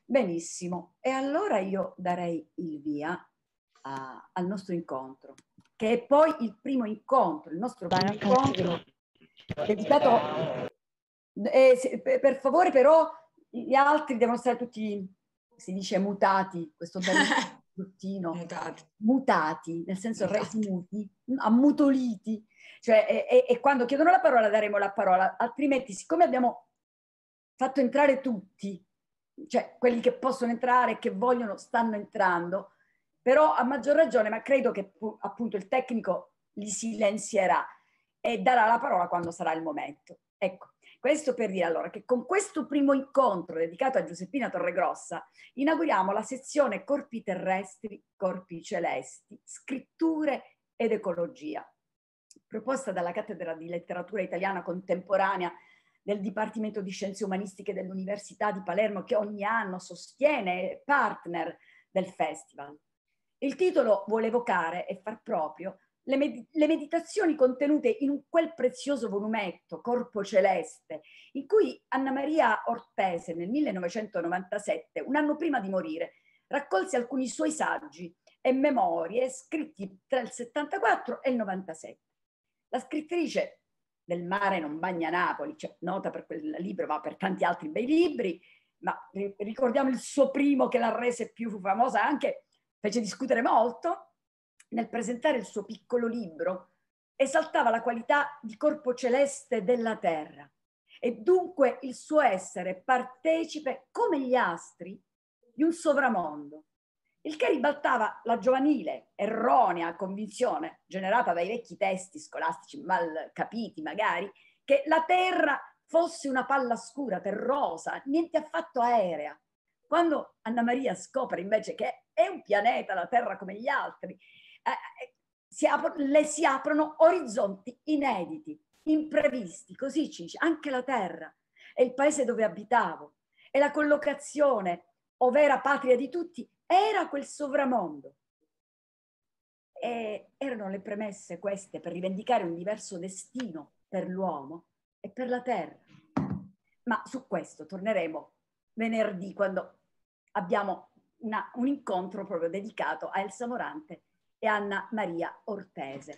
Benissimo, e allora io darei il via al nostro incontro, che è poi il primo incontro, il nostro primo incontro dedicato, per favore però gli altri devono stare tutti, si dice mutati, questo bel bruttino, mutati, nel senso resi muti, ammutoliti, cioè e quando chiedono la parola daremo la parola, altrimenti siccome abbiamo fatto entrare tutti, cioè quelli che possono entrare, che vogliono, stanno entrando, però a maggior ragione, ma credo che appunto il tecnico li silenzierà e darà la parola quando sarà il momento. Ecco, questo per dire allora che con questo primo incontro dedicato a Giuseppina Torregrossa inauguriamo la sezione Corpi terrestri, corpi celesti, scritture ed ecologia, proposta dalla Cattedra di Letteratura Italiana Contemporanea del Dipartimento di Scienze Umanistiche dell'Università di Palermo, che ogni anno sostiene partner del festival. Il titolo vuole evocare e far proprio le meditazioni contenute in quel prezioso volumetto, Corpo Celeste, in cui Anna Maria Ortese nel 1997, un anno prima di morire, raccolse alcuni suoi saggi e memorie scritti tra il 74 e il 97. La scrittrice del Mare non bagna Napoli, cioè nota per quel libro, ma per tanti altri bei libri, ma ricordiamo il suo primo che l'ha resa più famosa, anche fece discutere molto, nel presentare il suo piccolo libro, esaltava la qualità di corpo celeste della Terra e dunque il suo essere partecipe, come gli astri, di un sovramondo, il che ribaltava la giovanile, erronea convinzione, generata dai vecchi testi scolastici mal capiti magari, che la Terra fosse una palla scura, terrosa, niente affatto aerea. Quando Anna Maria scopre invece che è un pianeta, la Terra come gli altri, le si aprono orizzonti inediti, imprevisti, così ci dice, anche la Terra è il paese dove abitavo, è la collocazione, ovvera patria di tutti, era quel sovramondo. E erano le premesse queste per rivendicare un diverso destino per l'uomo e per la Terra. Ma su questo torneremo venerdì, quando abbiamo un incontro proprio dedicato a Elsa Morante e Anna Maria Ortese.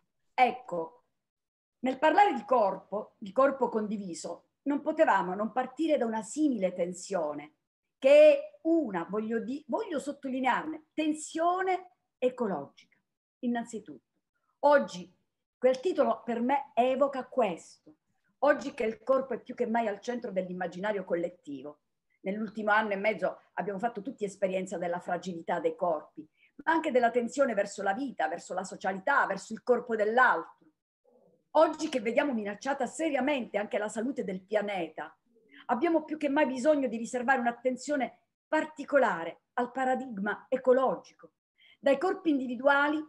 Ecco, nel parlare di corpo condiviso, non potevamo non partire da una simile tensione, che è una, voglio sottolinearne, tensione ecologica, innanzitutto. Oggi quel titolo per me evoca questo. Oggi che il corpo è più che mai al centro dell'immaginario collettivo. Nell'ultimo anno e mezzo abbiamo fatto tutti esperienza della fragilità dei corpi, ma anche della tensione verso la vita, verso la socialità, verso il corpo dell'altro. Oggi che vediamo minacciata seriamente anche la salute del pianeta, abbiamo più che mai bisogno di riservare un'attenzione particolare al paradigma ecologico. Dai corpi individuali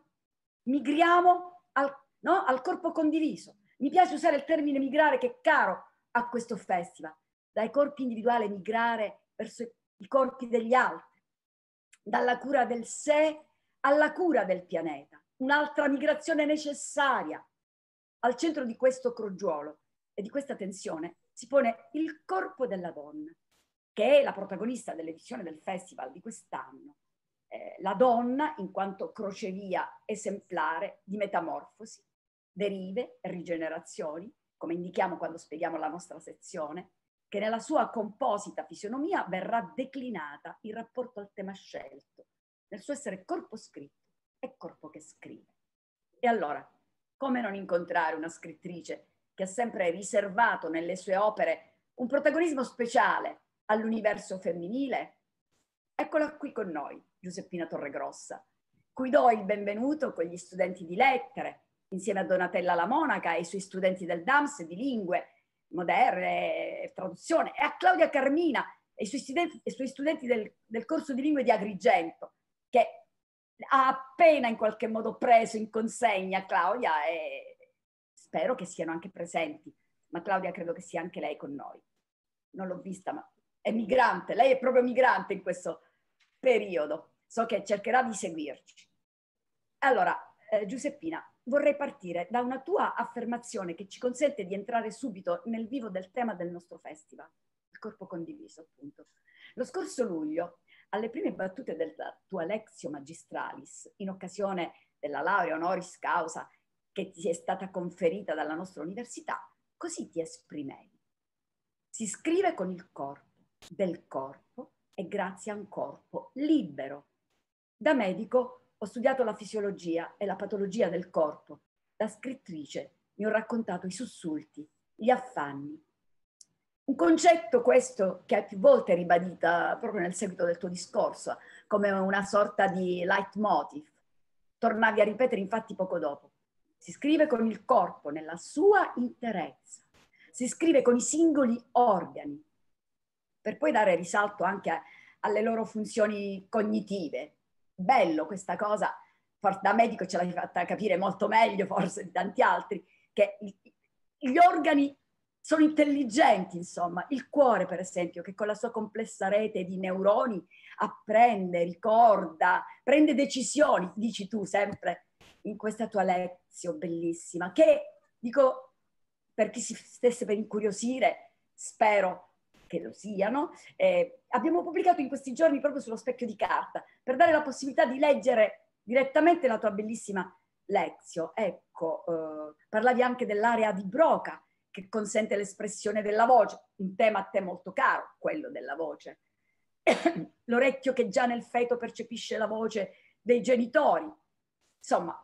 migriamo al corpo condiviso. Mi piace usare il termine migrare, che è caro a questo festival. Dai corpi individuali migrare verso i corpi degli altri, dalla cura del sé alla cura del pianeta. Un'altra migrazione necessaria. Al centro di questo crogiuolo e di questa tensione si pone il corpo della donna, che è la protagonista dell'edizione del festival di quest'anno. La donna in quanto crocevia esemplare di metamorfosi, derive e rigenerazioni, come indichiamo quando spieghiamo la nostra sezione, che nella sua composita fisionomia verrà declinata in rapporto al tema scelto, nel suo essere corpo scritto e corpo che scrive. E allora, come non incontrare una scrittrice che ha sempre riservato nelle sue opere un protagonismo speciale all'universo femminile? Eccola qui con noi, Giuseppina Torregrossa, cui do il benvenuto con gli studenti di lettere, insieme a Donatella La Monaca e i suoi studenti del DAMS di lingue moderne, traduzione, e a Claudia Carmina e i suoi studenti del corso di lingue di Agrigento, che ha appena in qualche modo preso in consegna Claudia, e spero che siano anche presenti, ma Claudia credo che sia anche lei con noi. Non l'ho vista, ma è migrante, lei è proprio migrante in questo periodo, so che cercherà di seguirci. Allora, Giuseppina, vorrei partire da una tua affermazione che ci consente di entrare subito nel vivo del tema del nostro festival. il corpo condiviso, appunto. Lo scorso luglio, alle prime battute della tua Lectio Magistralis, in occasione della laurea honoris causa che ti è stata conferita dalla nostra università, così ti esprimevi. Si scrive con il corpo, del corpo e grazie a un corpo libero. Da medico ho studiato la fisiologia e la patologia del corpo. Da scrittrice mi ho raccontato i sussulti, gli affanni. Un concetto questo che hai più volte ribadita proprio nel seguito del tuo discorso, come una sorta di leitmotiv. Tornavi a ripetere infatti poco dopo. Si scrive con il corpo nella sua interezza. Si scrive con i singoli organi, per poi dare risalto anche alle loro funzioni cognitive. Bello questa cosa, da medico ce l'hai fatta capire molto meglio forse di tanti altri, che gli organi sono intelligenti, insomma. Il cuore, per esempio, che con la sua complessa rete di neuroni apprende, ricorda, prende decisioni, dici tu sempre in questa tua lezione bellissima, che, dico, per chi si stesse per incuriosire, spero che lo siano, abbiamo pubblicato in questi giorni proprio sullo specchio di carta, per dare la possibilità di leggere direttamente la tua bellissima lezione. Ecco, parlavi anche dell'area di Broca, che consente l'espressione della voce, un tema a te molto caro, quello della voce. L'orecchio che già nel feto percepisce la voce dei genitori. Insomma,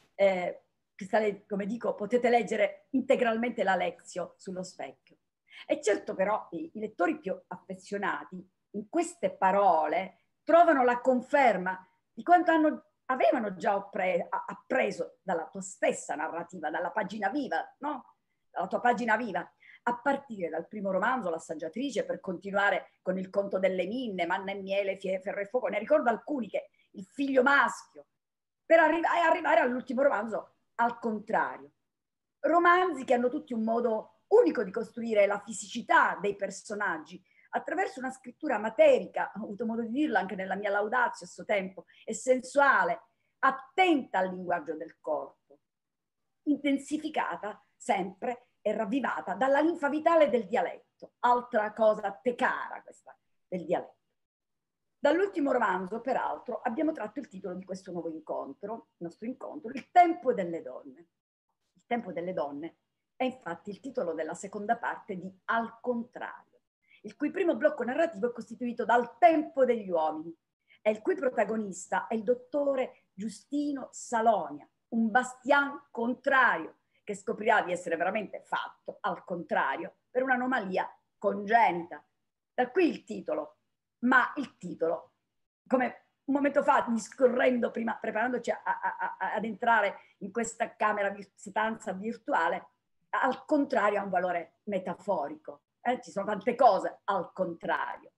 come dico, potete leggere integralmente la lezione sullo specchio. E certo però i lettori più affezionati in queste parole trovano la conferma di quanto avevano già appreso dalla tua stessa narrativa, dalla pagina viva, no? Dalla tua pagina viva, a partire dal primo romanzo, L'assaggiatrice, per continuare con Il conto delle minne, Manna e miele, ferro e fuoco. Ne ricordo alcuni, che Il figlio maschio, per arrivare all'ultimo romanzo, Al contrario. Romanzi che hanno tutti un modo unico di costruire la fisicità dei personaggi attraverso una scrittura materica, ho avuto modo di dirlo anche nella mia laudatio a suo tempo, e sensuale, attenta al linguaggio del corpo, intensificata sempre e ravvivata dalla linfa vitale del dialetto, altra cosa a te cara questa del dialetto. Dall'ultimo romanzo, peraltro, abbiamo tratto il titolo di questo nuovo incontro, il nostro incontro, Il tempo delle donne. Il tempo delle donne è infatti il titolo della seconda parte di Al contrario, il cui primo blocco narrativo è costituito dal tempo degli uomini e il cui protagonista è il dottore Giustino Salonia, un bastian contrario, che scoprirà di essere veramente fatto al contrario per un'anomalia congenita. Da qui il titolo, ma il titolo, come un momento fa, discorrendo prima, preparandoci ad entrare in questa camera di stanza virtuale, al contrario ha un valore metaforico. Ci sono tante cose al contrario.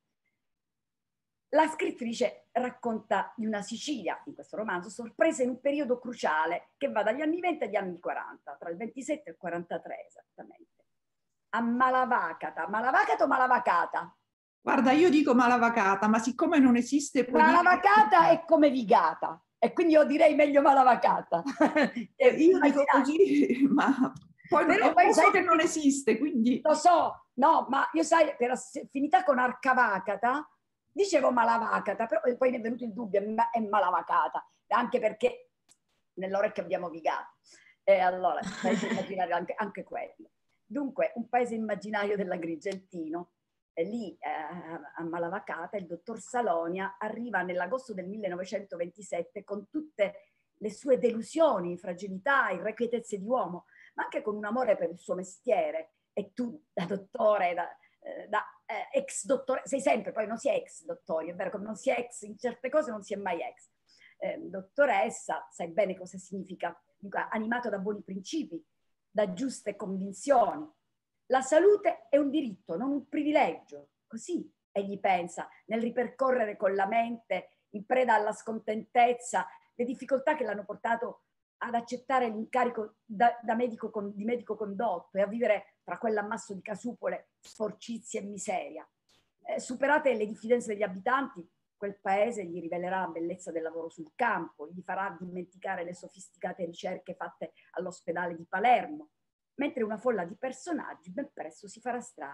La scrittrice racconta di una Sicilia, in questo romanzo, sorpresa in un periodo cruciale che va dagli anni 20 agli anni 40, tra il 27 e il 43 esattamente. A Malavacata. Malavacata o Malavacata? Guarda, io dico Malavacata, ma siccome non esiste... Malavacata è come Vigata, e quindi io direi meglio Malavacata. Io dico così, ma poi poi so che non esiste, quindi... Lo so, no, ma io sai, finita con Arcavacata, dicevo Malavacata, però poi mi è venuto il dubbio, è Malavacata, anche perché nell'orecchio abbiamo Vigata. E allora, paese immaginario anche quello. Dunque, un paese immaginario dell'Agrigentino, e lì a Malavacata il dottor Salonia arriva nell'agosto del 1927 con tutte le sue delusioni, fragilità, irrequietezze di uomo, ma anche con un amore per il suo mestiere. E tu, da dottore, da ex dottore, sei sempre, poi non si è ex dottori, è vero, come non si è ex in certe cose, non si è mai ex. Dottoressa, sai bene cosa significa, animato da buoni principi, da giuste convinzioni. La salute è un diritto, non un privilegio. Così egli pensa, nel ripercorrere con la mente, in preda alla scontentezza, le difficoltà che l'hanno portato ad accettare l'incarico di medico condotto e a vivere tra quell'ammasso di casupole, sporcizie e miseria. Superate le diffidenze degli abitanti, quel paese gli rivelerà la bellezza del lavoro sul campo, gli farà dimenticare le sofisticate ricerche fatte all'ospedale di Palermo, mentre una folla di personaggi ben presto si farà strada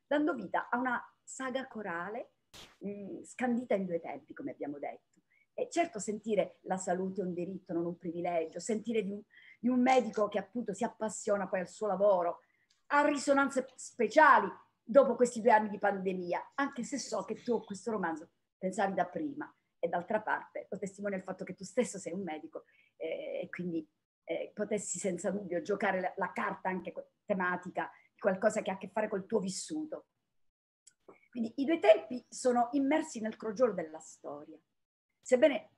dando vita a una saga corale scandita in 2 tempi, come abbiamo detto. E certo, sentire la salute è un diritto, non un privilegio, sentire di un medico che appunto si appassiona poi al suo lavoro, ha risonanze speciali dopo questi 2 anni di pandemia, anche se so che tu questo romanzo pensavi da prima, e d'altra parte lo testimonia il fatto che tu stesso sei un medico e quindi potessi senza dubbio giocare la carta anche tematica di qualcosa che ha a che fare col tuo vissuto. Quindi i 2 tempi sono immersi nel crogiolo della storia. Sebbene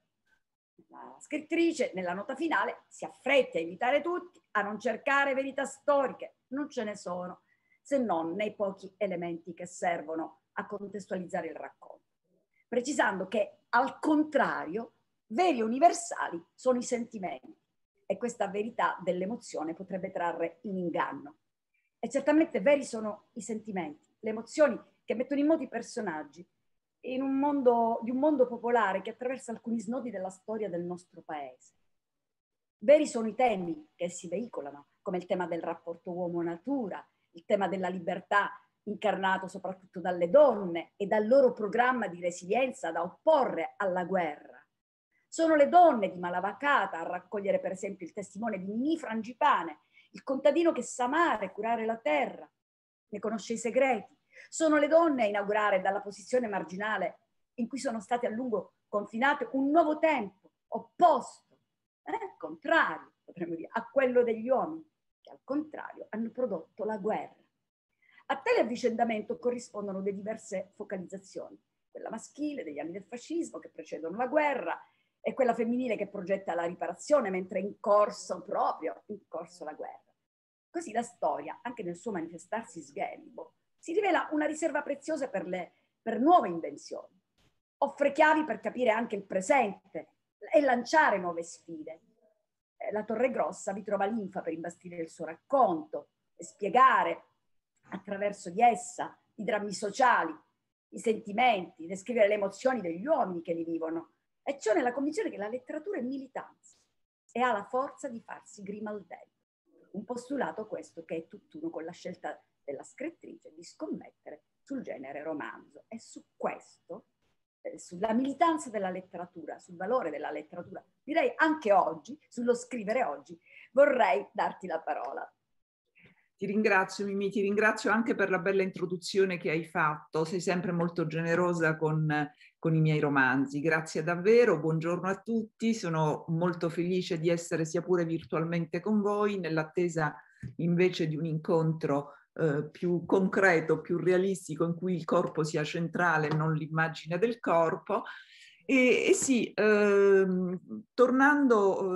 la scrittrice nella nota finale si affretti a invitare tutti a non cercare verità storiche, non ce ne sono, se non nei pochi elementi che servono a contestualizzare il racconto, precisando che al contrario veri e universali sono i sentimenti e questa verità dell'emozione potrebbe trarre in inganno. E certamente veri sono i sentimenti, le emozioni che mettono in moto i personaggi di un mondo popolare che attraversa alcuni snodi della storia del nostro paese. Veri sono i temi che si veicolano, come il tema del rapporto uomo-natura, il tema della libertà incarnato soprattutto dalle donne e dal loro programma di resilienza da opporre alla guerra. Sono le donne di Malavacata a raccogliere per esempio il testimone di Ninì Frangipane, il contadino che sa amare e curare la terra, ne conosce i segreti. Sono le donne a inaugurare dalla posizione marginale in cui sono state a lungo confinate un nuovo tempo, opposto, contrario, potremmo dire, a quello degli uomini, che al contrario hanno prodotto la guerra. A tale avvicendamento corrispondono le diverse focalizzazioni, quella maschile degli anni del fascismo che precedono la guerra e quella femminile che progetta la riparazione mentre è in corso la guerra. Così la storia, anche nel suo manifestarsi sghembo, si rivela una riserva preziosa per nuove invenzioni. Offre chiavi per capire anche il presente e lanciare nuove sfide. La Torregrossa vi trova linfa per imbastire il suo racconto e spiegare attraverso di essa i drammi sociali, i sentimenti, descrivere le emozioni degli uomini che li vivono. E ciò nella convinzione che la letteratura è militanza e ha la forza di farsi grimaldello. Un postulato questo che è tutt'uno con la scelta della scrittrice di scommettere sul genere romanzo. E su questo, sulla militanza della letteratura, sul valore della letteratura, direi anche oggi, sullo scrivere oggi, vorrei darti la parola. Ti ringrazio Mimì, ti ringrazio anche per la bella introduzione che hai fatto, sei sempre molto generosa con i miei romanzi, grazie davvero, buongiorno a tutti, sono molto felice di essere sia pure virtualmente con voi, nell'attesa invece di un incontro più concreto, più realistico, in cui il corpo sia centrale e non l'immagine del corpo. E sì, tornando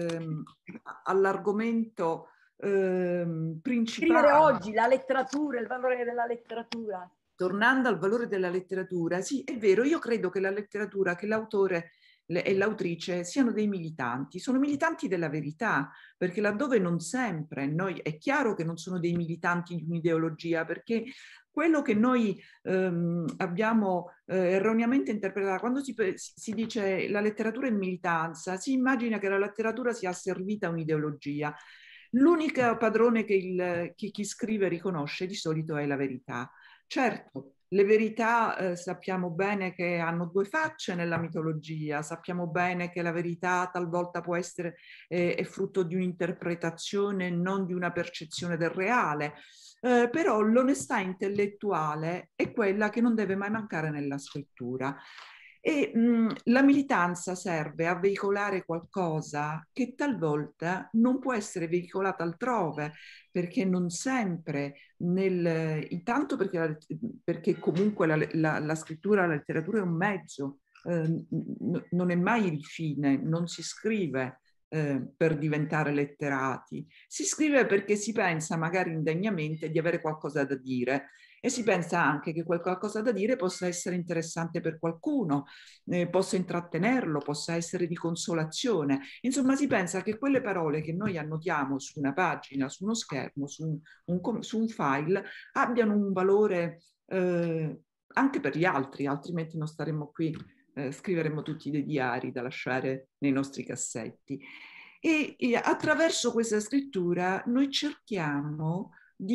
all'argomento principale. Scrivere oggi, la letteratura, il valore della letteratura. Tornando al valore della letteratura, sì, è vero, io credo che la letteratura, che l'autore e l'autrice siano dei militanti, sono militanti della verità, perché laddove non sempre noi, è chiaro che non sono dei militanti di un'ideologia, perché quello che noi abbiamo erroneamente interpretato, quando si dice la letteratura è militanza, si immagina che la letteratura sia asservita a un'ideologia. L'unico padrone che chi scrive riconosce di solito è la verità. Certo, le verità sappiamo bene che hanno 2 facce nella mitologia, sappiamo bene che la verità talvolta può essere è frutto di un'interpretazione, non di una percezione del reale, però l'onestà intellettuale è quella che non deve mai mancare nella scrittura. E la militanza serve a veicolare qualcosa che talvolta non può essere veicolata altrove, perché non sempre, intanto perché comunque la scrittura, la letteratura è un mezzo, non è mai il fine, non si scrive per diventare letterati, si scrive perché si pensa magari indegnamente di avere qualcosa da dire. E si pensa anche che quel qualcosa da dire possa essere interessante per qualcuno, possa intrattenerlo, possa essere di consolazione. Insomma, si pensa che quelle parole che noi annotiamo su una pagina, su uno schermo, su un file, abbiano un valore anche per gli altri, altrimenti non staremmo qui, scriveremmo tutti dei diari da lasciare nei nostri cassetti. E attraverso questa scrittura noi cerchiamo di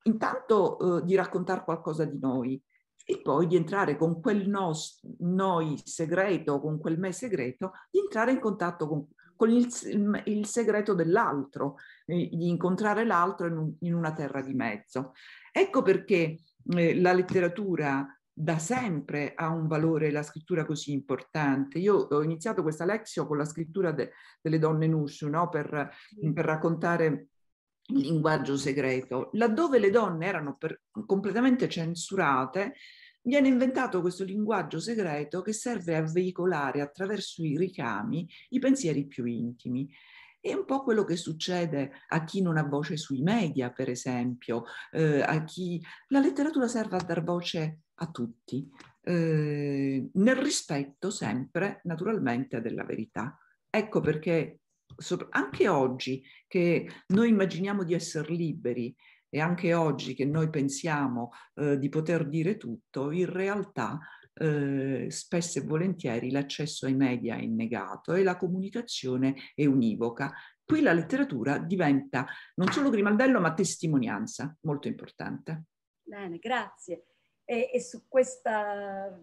intanto di raccontare qualcosa di noi e poi di entrare con quel noi segreto, con quel me segreto, di entrare in contatto con il segreto dell'altro, di incontrare l'altro in una terra di mezzo. Ecco perché la letteratura da sempre ha un valore, la scrittura così importante. Io ho iniziato questa lezione con la scrittura delle donne Nushu, no? per raccontare il linguaggio segreto. Laddove le donne erano completamente censurate, viene inventato questo linguaggio segreto che serve a veicolare attraverso i ricami i pensieri più intimi. È un po' quello che succede a chi non ha voce sui media, per esempio, a chi la letteratura serve a dar voce a tutti, nel rispetto sempre, naturalmente, della verità. Ecco perché anche oggi che noi immaginiamo di essere liberi e anche oggi che noi pensiamo di poter dire tutto, in realtà spesso e volentieri l'accesso ai media è negato e la comunicazione è univoca. Qui la letteratura diventa non solo grimaldello ma testimonianza, molto importante. Bene, grazie. E su questa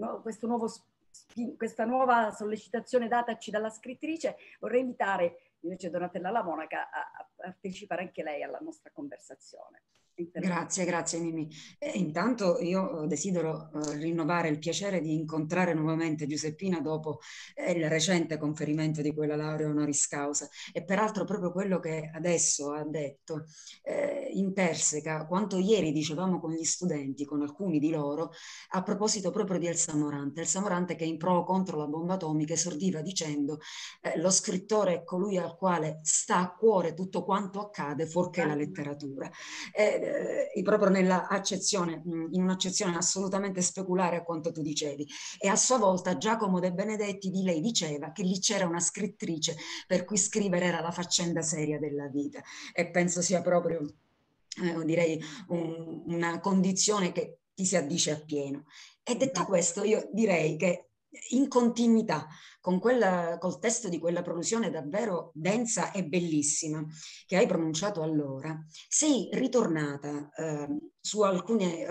nuova sollecitazione dataci dalla scrittrice vorrei invitare invece Donatella La Monaca a partecipare anche lei alla nostra conversazione. Grazie Mimì. Intanto io desidero rinnovare il piacere di incontrare nuovamente Giuseppina dopo il recente conferimento di quella laurea honoris causa e peraltro proprio quello che adesso ha detto interseca quanto ieri dicevamo con gli studenti, con alcuni di loro, a proposito proprio di Elsa Morante che in pro o contro la bomba atomica esordiva dicendo lo scrittore è colui al quale sta a cuore tutto quanto accade fuorché la letteratura. Proprio nell'accezione, in un'accezione assolutamente speculare a quanto tu dicevi. E a sua volta Giacomo De Benedetti di lei diceva che lì c'era una scrittrice per cui scrivere era la faccenda seria della vita. E penso sia proprio, direi, una condizione che ti si addice appieno. E detto questo, io direi che in continuità con col testo di quella prolusione davvero densa e bellissima che hai pronunciato allora, sei ritornata su alcuni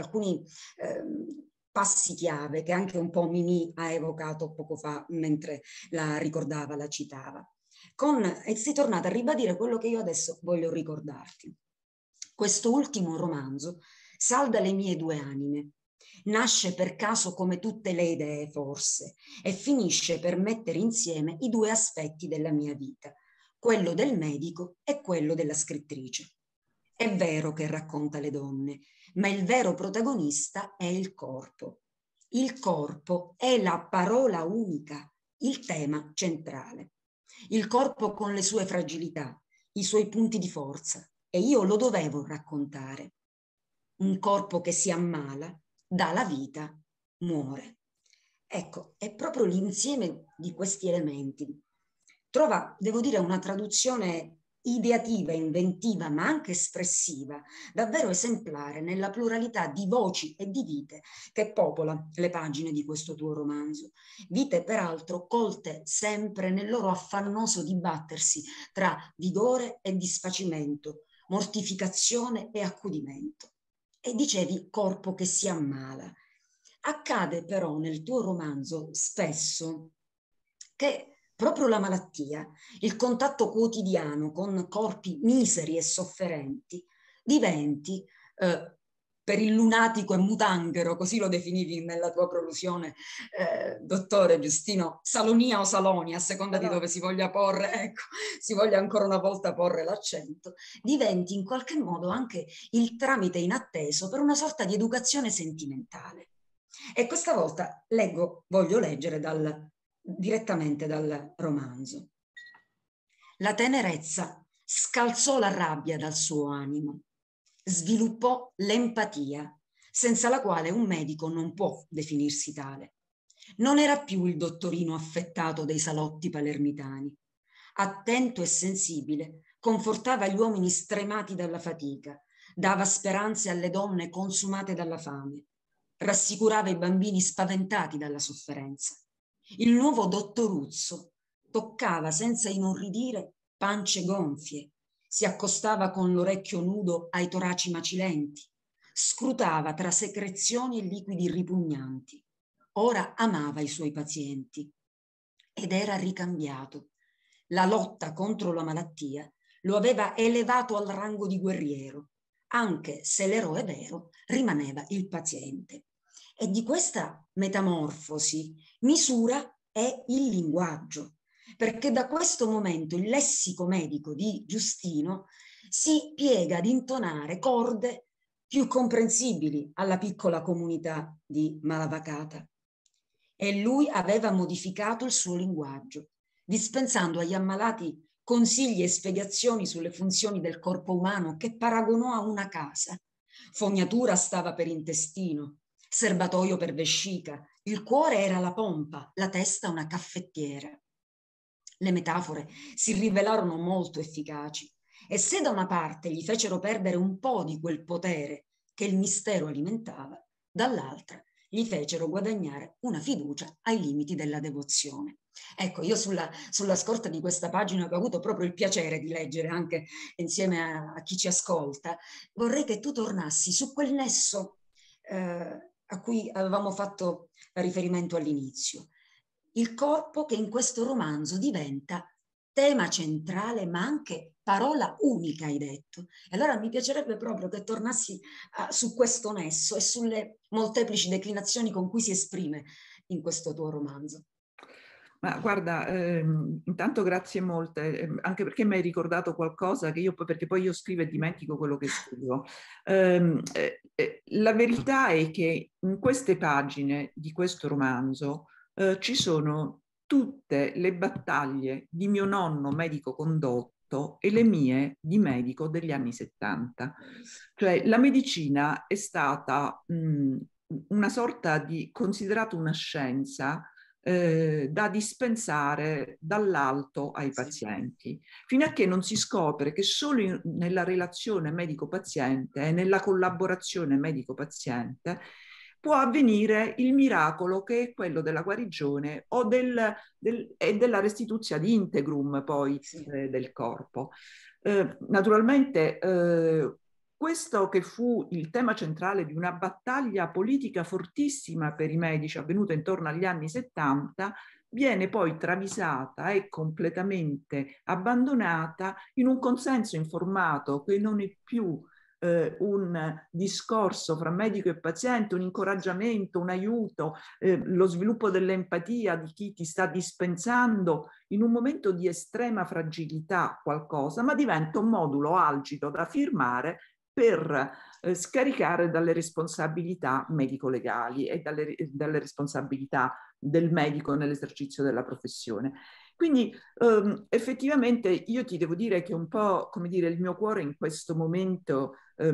passi chiave che anche un po' Mimì ha evocato poco fa mentre la ricordava, la citava. E sei tornata a ribadire quello che io adesso voglio ricordarti. Questo ultimo romanzo salda le mie due anime. Nasce per caso come tutte le idee, forse, e finisce per mettere insieme i due aspetti della mia vita, quello del medico e quello della scrittrice. È vero che racconta le donne, ma il vero protagonista è il corpo. Il corpo è la parola unica, il tema centrale. Il corpo con le sue fragilità, i suoi punti di forza, e io lo dovevo raccontare. Un corpo che si ammala, dà la vita, muore. Ecco, è proprio l'insieme di questi elementi. Trova, devo dire, una traduzione ideativa, inventiva, ma anche espressiva, davvero esemplare nella pluralità di voci e di vite che popola le pagine di questo tuo romanzo. Vite, peraltro, colte sempre nel loro affannoso dibattersi tra vigore e disfacimento, mortificazione e accudimento. E dicevi corpo che si ammala. Accade però nel tuo romanzo spesso che proprio la malattia, il contatto quotidiano con corpi miseri e sofferenti, diventi, per il lunatico e mutanghero, così lo definivi nella tua prolusione, dottore Giustino, Salonia o Salonia, a seconda di dove si voglia porre, ecco, si voglia ancora una volta porre l'accento, diventi in qualche modo anche il tramite inatteso per una sorta di educazione sentimentale. E questa volta voglio leggere direttamente dal romanzo. La tenerezza scalzò la rabbia dal suo animo, sviluppò l'empatia, senza la quale un medico non può definirsi tale. Non era più il dottorino affettato dei salotti palermitani. Attento e sensibile, confortava gli uomini stremati dalla fatica, dava speranze alle donne consumate dalla fame, rassicurava i bambini spaventati dalla sofferenza. Il nuovo dottoruzzo toccava senza inorridire pance gonfie, si accostava con l'orecchio nudo ai toraci macilenti, scrutava tra secrezioni e liquidi ripugnanti. Ora amava i suoi pazienti ed era ricambiato. La lotta contro la malattia lo aveva elevato al rango di guerriero, anche se l'eroe vero rimaneva il paziente. E di questa metamorfosi misura è il linguaggio, perché da questo momento il lessico medico di Giustino si piega ad intonare corde più comprensibili alla piccola comunità di Malavacata. E lui aveva modificato il suo linguaggio, dispensando agli ammalati consigli e spiegazioni sulle funzioni del corpo umano che paragonò a una casa. Fognatura stava per intestino, serbatoio per vescica, il cuore era la pompa, la testa una caffettiera. Le metafore si rivelarono molto efficaci e se da una parte gli fecero perdere un po' di quel potere che il mistero alimentava, dall'altra gli fecero guadagnare una fiducia ai limiti della devozione. Ecco, io sulla scorta di questa pagina che ho avuto proprio il piacere di leggere anche insieme a chi ci ascolta, vorrei che tu tornassi su quel nesso a cui avevamo fatto riferimento all'inizio. Il corpo che in questo romanzo diventa tema centrale, ma anche parola unica, hai detto. E allora mi piacerebbe proprio che tornassi su questo nesso e sulle molteplici declinazioni con cui si esprime in questo tuo romanzo. Ma guarda, intanto grazie molte, anche perché mi hai ricordato qualcosa che io, perché poi io scrivo e dimentico quello che scrivo. La verità è che in queste pagine di questo romanzo ci sono tutte le battaglie di mio nonno medico condotto e le mie di medico degli anni 70. Cioè la medicina è stata una sorta di, considerata una scienza da dispensare dall'alto ai pazienti, fino a che non si scopre che solo nella relazione medico-paziente e nella collaborazione medico-paziente può avvenire il miracolo che è quello della guarigione o e della restituzione di integrum poi del corpo. Naturalmente questo che fu il tema centrale di una battaglia politica fortissima per i medici avvenuta intorno agli anni 70 viene poi travisata e completamente abbandonata in un consenso informato che non è più un discorso fra medico e paziente, un incoraggiamento, un aiuto, lo sviluppo dell'empatia di chi ti sta dispensando in un momento di estrema fragilità qualcosa, ma diventa un modulo algido da firmare per scaricare dalle responsabilità medico-legali e dalle responsabilità del medico nell'esercizio della professione. Quindi effettivamente io ti devo dire che un po', come dire, il mio cuore in questo momento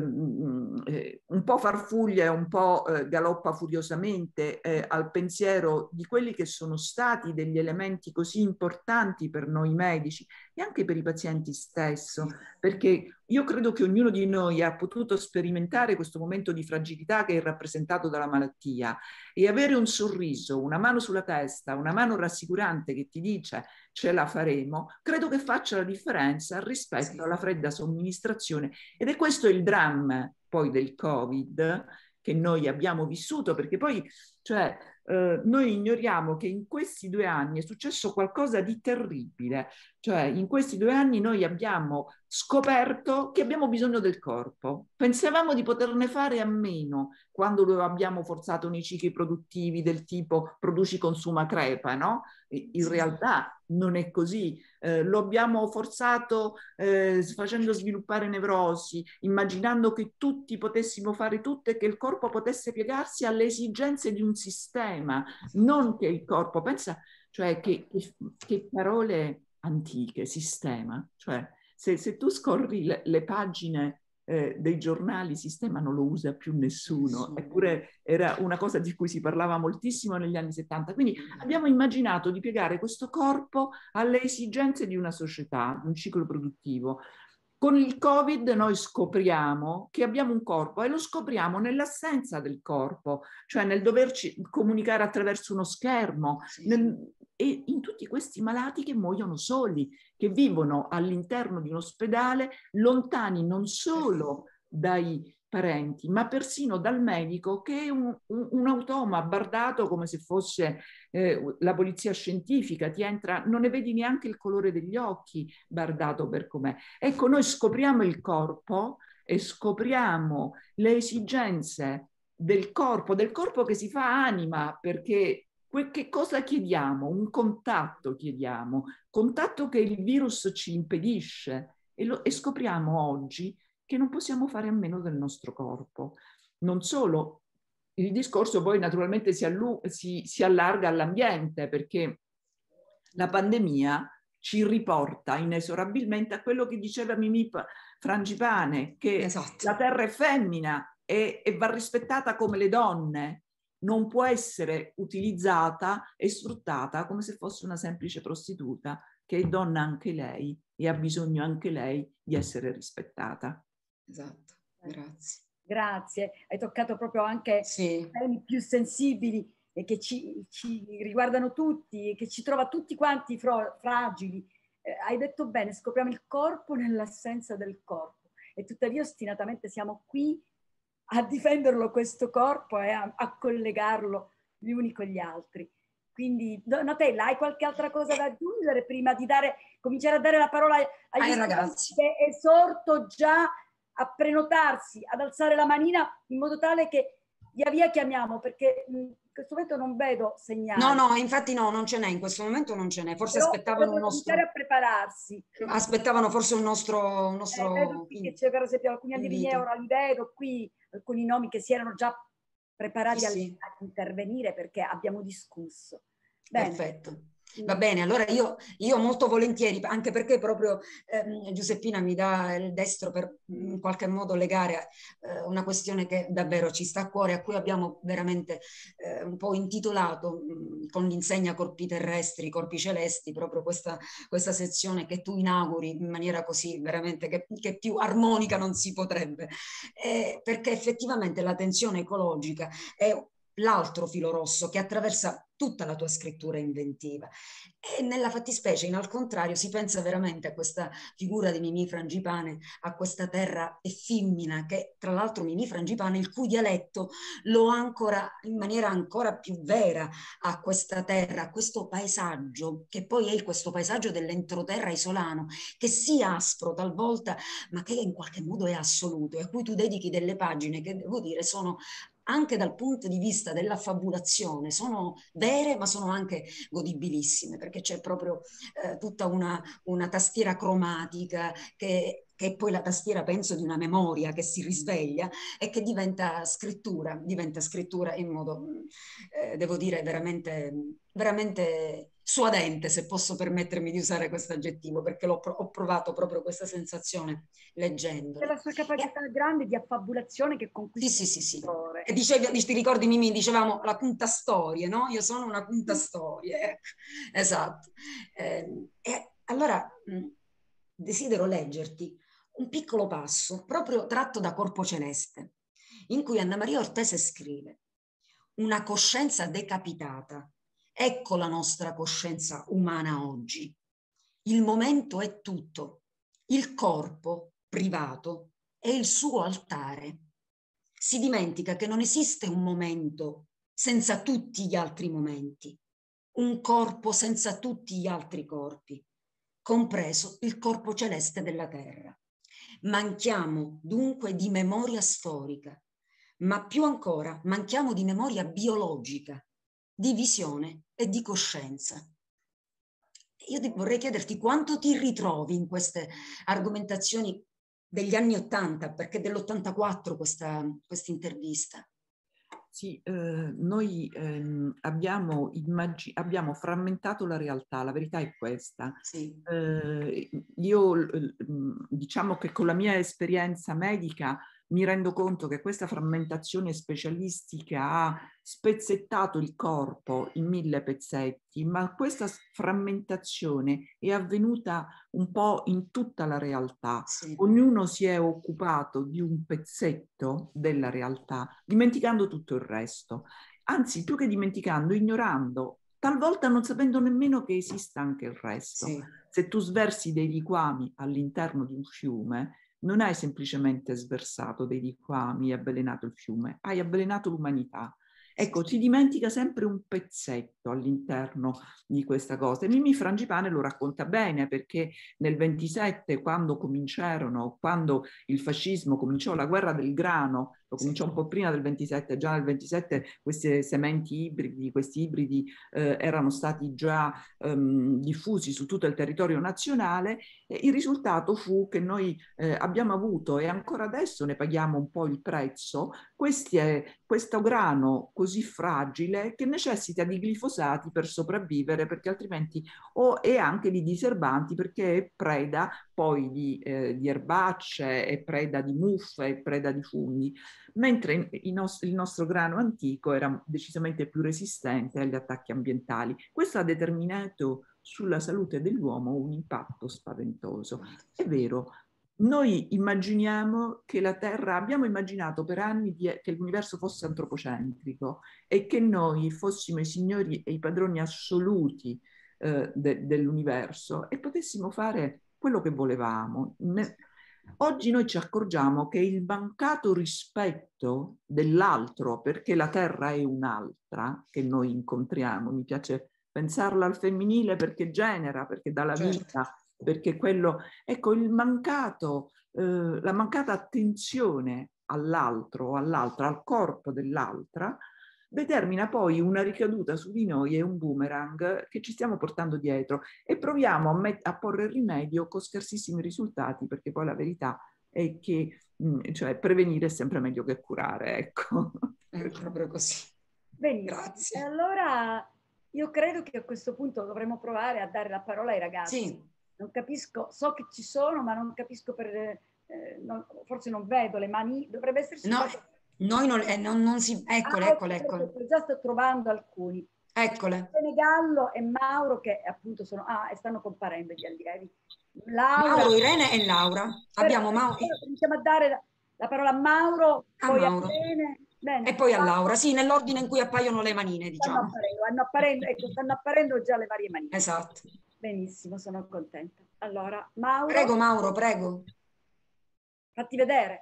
un po' farfuglia e un po' galoppa furiosamente al pensiero di quelli che sono stati degli elementi così importanti per noi medici e anche per i pazienti stesso, perché io credo che ognuno di noi ha potuto sperimentare questo momento di fragilità che è rappresentato dalla malattia e avere un sorriso, una mano sulla testa, una mano rassicurante che ti dice ce la faremo, credo che faccia la differenza rispetto alla fredda somministrazione. Ed è questo il dramma poi del Covid che noi abbiamo vissuto, perché poi cioè, noi ignoriamo che in questi 2 anni è successo qualcosa di terribile, cioè in questi 2 anni noi abbiamo scoperto che abbiamo bisogno del corpo. Pensavamo di poterne fare a meno quando lo abbiamo forzato nei cicli produttivi del tipo produci, consuma, crepa, no? In realtà non è così, lo abbiamo forzato facendo sviluppare nevrosi, immaginando che tutti potessimo fare tutto e che il corpo potesse piegarsi alle esigenze di un sistema, non che il corpo, pensa, cioè che parole antiche, sistema, cioè se tu scorri le pagine dei giornali, sistema non lo usa più nessuno, eppure era una cosa di cui si parlava moltissimo negli anni 70. Quindi abbiamo immaginato di piegare questo corpo alle esigenze di una società, di un ciclo produttivo. Con il Covid noi scopriamo che abbiamo un corpo e lo scopriamo nell'assenza del corpo, cioè nel doverci comunicare attraverso uno schermo, e in tutti questi malati che muoiono soli, che vivono all'interno di un ospedale, lontani non solo dai parenti, ma persino dal medico, che è un automa bardato come se fosse la polizia scientifica, ti entra, non ne vedi neanche il colore degli occhi, bardato per com'è. Ecco, noi scopriamo il corpo e scopriamo le esigenze del corpo che si fa anima, perché che cosa chiediamo? Un contatto chiediamo, contatto che il virus ci impedisce, e scopriamo oggi che non possiamo fare a meno del nostro corpo. Non solo, il discorso poi naturalmente si allarga all'ambiente, perché la pandemia ci riporta inesorabilmente a quello che diceva Mimì Frangipane, che Esatto. la terra è femmina e va rispettata come le donne, non può essere utilizzata e sfruttata come se fosse una semplice prostituta, che è donna anche lei e ha bisogno anche lei di essere rispettata. Esatto, grazie. Grazie, hai toccato proprio anche temi più sensibili e che ci riguardano tutti, che ci trova tutti quanti fragili. Hai detto bene, scopriamo il corpo nell'assenza del corpo e tuttavia ostinatamente siamo qui a difenderlo questo corpo e a collegarlo gli uni con gli altri. Quindi Donatella, hai qualche altra cosa da aggiungere prima di cominciare a dare la parola agli ragazzi? Che esorto già a prenotarsi, ad alzare la manina in modo tale che via via chiamiamo, perché in questo momento non vedo segnali. No, infatti no, non ce n'è, in questo momento non ce n'è, forse però aspettavano un nostro... cominciare a prepararsi. Aspettavano forse un nostro vedo qui che c'è per esempio alcuni amici ora li vedo qui, alcuni nomi che si erano già preparati a intervenire perché abbiamo discusso. Bene. Perfetto. Va bene, allora io molto volentieri, anche perché proprio Giuseppina mi dà il destro per in qualche modo legare una questione che davvero ci sta a cuore, a cui abbiamo veramente un po' intitolato con l'insegna Corpi Terrestri, Corpi Celesti, proprio questa sezione che tu inauguri in maniera così veramente che più armonica non si potrebbe, perché effettivamente la tensione ecologica è l'altro filo rosso che attraversa tutta la tua scrittura inventiva. E nella fattispecie, al contrario, si pensa veramente a questa figura di Mimì Frangipane, a questa terra effimina, che tra l'altro Mimì Frangipane, il cui dialetto lo ancora in maniera ancora più vera a questa terra, a questo paesaggio, che poi è questo paesaggio dell'entroterra isolano, che sia aspro talvolta, ma che in qualche modo è assoluto, e a cui tu dedichi delle pagine che, devo dire, sono anche dal punto di vista della fabulazione, sono vere ma sono anche godibilissime, perché c'è proprio tutta una tastiera cromatica che è poi la tastiera, penso, di una memoria che si risveglia e che diventa scrittura in modo, devo dire, veramente suadente, se posso permettermi di usare questo aggettivo, perché ho provato proprio questa sensazione leggendo. C'è la sua capacità grande di affabulazione che conquista sì. E ti ricordi, Mimì, dicevamo la contastorie, no? Io sono una contastorie, esatto. E allora desidero leggerti un piccolo passo proprio tratto da Corpo Celeste, in cui Anna Maria Ortese scrive: una coscienza decapitata, ecco la nostra coscienza umana oggi. Il momento è tutto, il corpo privato è il suo altare. Si dimentica che non esiste un momento senza tutti gli altri momenti, un corpo senza tutti gli altri corpi, compreso il corpo celeste della Terra. Manchiamo dunque di memoria storica, ma più ancora manchiamo di memoria biologica, di visione e di coscienza. Io vorrei chiederti quanto ti ritrovi in queste argomentazioni degli anni '80, perché dell'84 questa intervista. Sì, noi abbiamo frammentato la realtà, la verità è questa. Sì. Io diciamo che con la mia esperienza medica mi rendo conto che questa frammentazione specialistica ha spezzettato il corpo in 1000 pezzetti, ma questa frammentazione è avvenuta un po' in tutta la realtà. Sì. Ognuno si è occupato di un pezzetto della realtà, dimenticando tutto il resto. Anzi, più che dimenticando, ignorando talvolta non sapendo nemmeno che esista anche il resto. Sì. Se tu sversi dei liquami all'interno di un fiume, non hai semplicemente sversato dei liquami e avvelenato il fiume, hai avvelenato l'umanità. Ecco, si dimentica sempre un pezzetto all'interno di questa cosa. E Mimì Frangipane lo racconta bene, perché nel 27, quando il fascismo cominciò la guerra del grano, lo cominciò un po' prima del 27, già nel 27 questi ibridi erano stati già diffusi su tutto il territorio nazionale. Il risultato fu che noi abbiamo avuto, e ancora adesso ne paghiamo un po' il prezzo, questo grano così fragile che necessita di glifosati per sopravvivere, perché altrimenti e anche di diserbanti, perché è preda poi di erbacce, è preda di muffe, è preda di funghi, mentre il nostro grano antico era decisamente più resistente agli attacchi ambientali. Questo ha determinato sulla salute dell'uomo un impatto spaventoso. È vero, noi immaginiamo che la Terra, abbiamo immaginato per anni che l'universo fosse antropocentrico e che noi fossimo i signori e i padroni assoluti dell'universo e potessimo fare quello che volevamo. Oggi noi ci accorgiamo che il mancato rispetto dell'altro, perché la Terra è un'altra che noi incontriamo, mi piace pensarla al femminile perché genera, perché dà la vita, perché quello, ecco, la mancata attenzione all'altro, all'altra, al corpo dell'altra, determina poi una ricaduta su di noi e un boomerang che ci stiamo portando dietro e proviamo a porre rimedio con scarsissimi risultati, perché poi la verità è che cioè, prevenire è sempre meglio che curare, ecco. È proprio così. Benissimo. Grazie. E allora io credo che a questo punto dovremmo provare a dare la parola ai ragazzi. Sì. Non capisco, so che ci sono, ma non capisco forse non vedo le mani, dovrebbe esserci No, noi non si... Eccole, eccole. Già sto trovando alcuni. Eccole. Gallo e Mauro che appunto stanno comparendo gli allievi. Mauro, Irene e Laura. Abbiamo Mauro. Cominciamo a dare la parola a Mauro, poi Mauro. a Irene. Bene. E poi a Laura, sì, nell'ordine in cui appaiono le manine, diciamo. Stanno apparendo già le varie manine. Esatto. Benissimo, sono contenta. Allora, Mauro. Prego, Mauro, prego. Fatti vedere.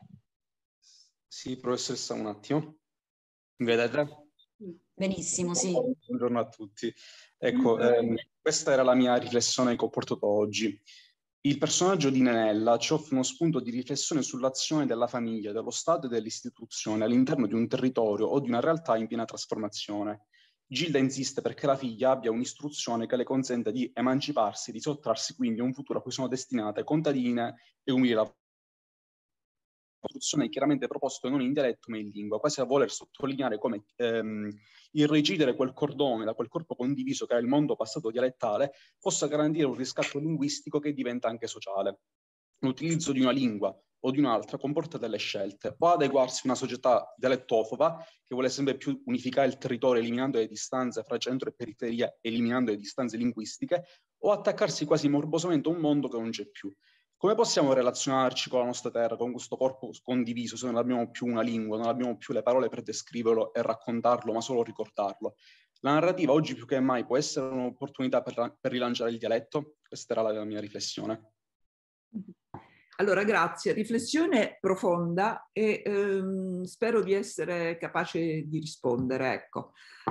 Sì, professoressa, un attimo. Mi vedete? Benissimo, sì. Buongiorno a tutti. Ecco, questa era la mia riflessione che ho portato oggi. Il personaggio di Nenella ci offre uno spunto di riflessione sull'azione della famiglia, dello Stato e dell'istituzione all'interno di un territorio o di una realtà in piena trasformazione. Gilda insiste perché la figlia abbia un'istruzione che le consenta di emanciparsi, di sottrarsi quindi a un futuro a cui sono destinate contadine e umili lavoratrici. Istruzione chiaramente proposto non in dialetto ma in lingua, quasi a voler sottolineare come irrigidire quel cordone da quel corpo condiviso che è il mondo passato dialettale possa garantire un riscatto linguistico che diventa anche sociale. L'utilizzo di una lingua o di un'altra comporta delle scelte, o adeguarsi a una società dialettofoba che vuole sempre più unificare il territorio eliminando le distanze fra centro e periferia, eliminando le distanze linguistiche, o attaccarsi quasi morbosamente a un mondo che non c'è più. Come possiamo relazionarci con la nostra terra, con questo corpo condiviso, se non abbiamo più una lingua, non abbiamo più le parole per descriverlo e raccontarlo, ma solo ricordarlo? La narrativa oggi più che mai può essere un'opportunità per rilanciare il dialetto? Questa era la mia riflessione. Allora, grazie. Riflessione profonda e spero di essere capace di rispondere. Ecco.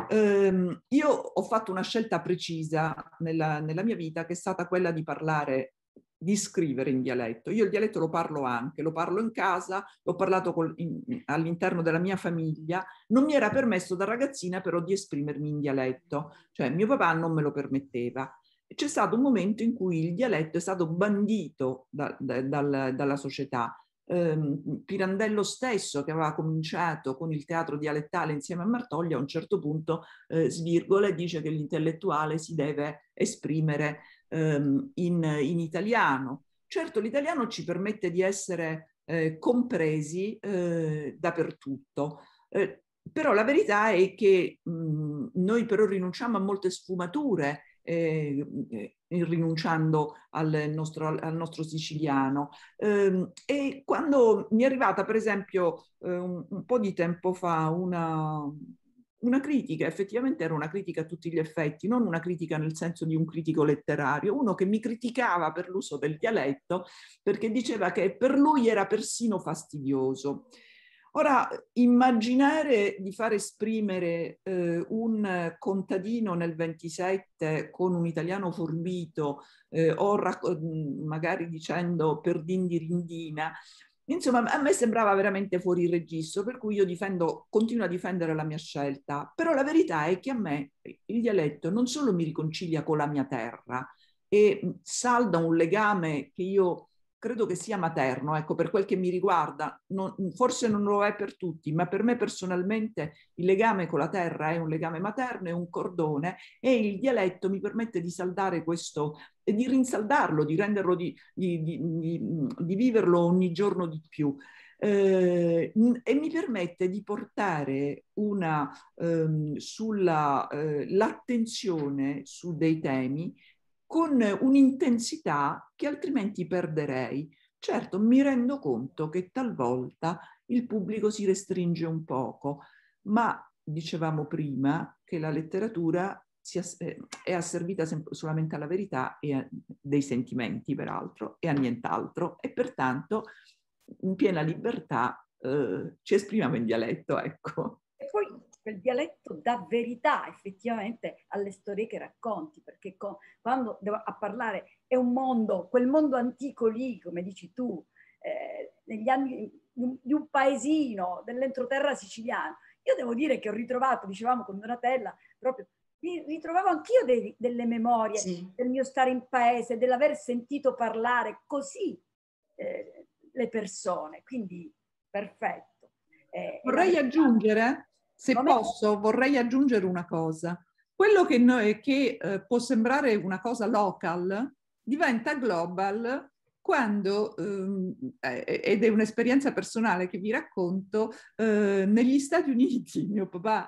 Io ho fatto una scelta precisa nella mia vita, che è stata quella di parlare, di scrivere in dialetto. Io il dialetto lo parlo anche, lo parlo in casa, l'ho parlato all'interno della mia famiglia. Non mi era permesso da ragazzina però di esprimermi in dialetto, cioè mio papà non me lo permetteva. C'è stato un momento in cui il dialetto è stato bandito dalla società. Pirandello stesso, che aveva cominciato con il teatro dialettale insieme a Martoglia, a un certo punto svirgola e dice che l'intellettuale si deve esprimere in italiano. Certo, l'italiano ci permette di essere compresi dappertutto. Però la verità è che noi però rinunciamo a molte sfumature rinunciando al nostro siciliano. E quando mi è arrivata, per esempio, un po' di tempo fa una critica, effettivamente era una critica a tutti gli effetti, non una critica nel senso di un critico letterario, uno che mi criticava per l'uso del dialetto perché diceva che per lui era persino fastidioso. Ora, immaginare di far esprimere un contadino nel 27 con un italiano forbito o magari dicendo per dindi rindina, insomma, a me sembrava veramente fuori registro, per cui io continuo a difendere la mia scelta. Però la verità è che a me il dialetto non solo mi riconcilia con la mia terra e salda un legame che io credo che sia materno, ecco, per quel che mi riguarda, forse non lo è per tutti, ma per me personalmente il legame con la terra è un legame materno, è un cordone, e il dialetto mi permette di saldare questo, e di rinsaldarlo, di renderlo, di viverlo ogni giorno di più. E mi permette di portare l'attenzione su dei temi con un'intensità che altrimenti perderei. Certo, mi rendo conto che talvolta il pubblico si restringe un ma dicevamo prima che la letteratura è asservita solamente alla verità e dei sentimenti, peraltro, e a nient'altro, e pertanto in piena libertà ci esprimiamo in dialetto, ecco. E poi quel dialetto dà verità effettivamente alle storie che racconti, perché quando devo a parlare è un mondo, quel mondo antico lì, come dici tu, negli anni di un paesino dell'entroterra siciliano. Io devo dire che ho ritrovato, dicevamo con Donatella, proprio ritrovavo anch'io delle memorie del mio stare in paese, dell'aver sentito parlare così le persone, quindi perfetto. Vorrei aggiungere, se posso, vorrei aggiungere una cosa. Quello che può sembrare una cosa local diventa global quando, ed è un'esperienza personale che vi racconto, negli Stati Uniti mio papà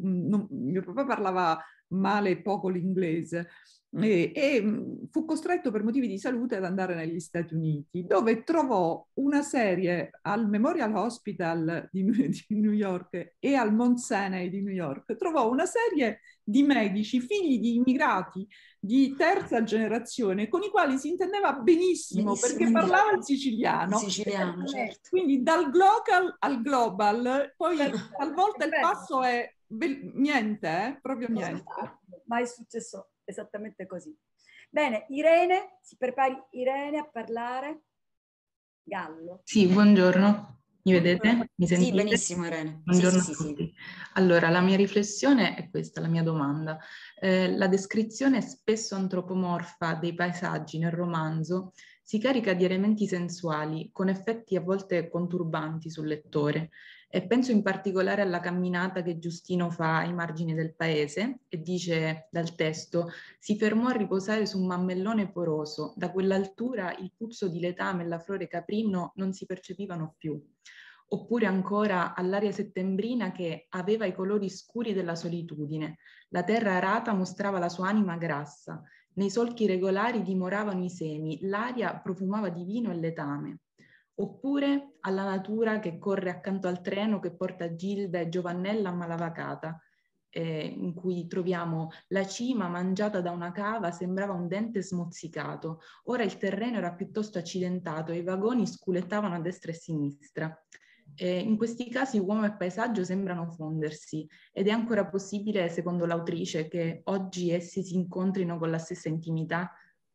parlava male e poco l'inglese e fu costretto per motivi di salute ad andare negli Stati Uniti, dove trovò una serie al Memorial Hospital di New York e al Mount Sinai di New York, trovò una serie di medici, figli di immigrati di terza generazione, con i quali si intendeva benissimo perché parlava il siciliano. Siciliano, certo. Quindi dal local al global, poi talvolta il passo è niente, proprio niente. Ma è successo esattamente così. Bene, Irene, si prepari Irene a parlare. Gallo. Sì, buongiorno. Mi vedete? Mi sentite? Sì, benissimo Irene. Buongiorno sì, a tutti. Sì. Allora, la mia riflessione è questa, la mia domanda. La descrizione spesso antropomorfa dei paesaggi nel romanzo si carica di elementi sensuali con effetti a volte conturbanti sul lettore. E penso in particolare alla camminata che Giustino fa ai margini del paese e dice dal testo: si fermò a riposare su un mammellone poroso, da quell'altura il puzzo di letame e la flore caprino non si percepivano più. Oppure ancora all'aria settembrina che aveva i colori scuri della solitudine, la terra arata mostrava la sua anima grassa, nei solchi regolari dimoravano i semi, l'aria profumava di vino e letame. Oppure alla natura che corre accanto al treno che porta Gilda e Giovannella a Malavacata, in cui troviamo la cima mangiata da una cava, sembrava un dente smozzicato. Ora il terreno era piuttosto accidentato e i vagoni sculettavano a destra e a sinistra. In questi casi uomo e paesaggio sembrano fondersi ed è ancora possibile, secondo l'autrice, che oggi essi si incontrino con la stessa intimità.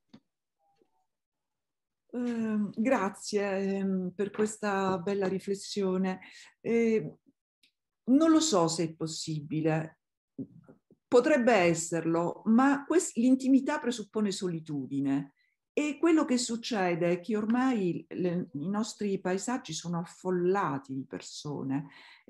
Grazie per questa bella riflessione. Non lo so se è possibile, potrebbe esserlo, ma l'intimità presuppone solitudine e quello che succede è che ormai i nostri paesaggi sono affollati di persone.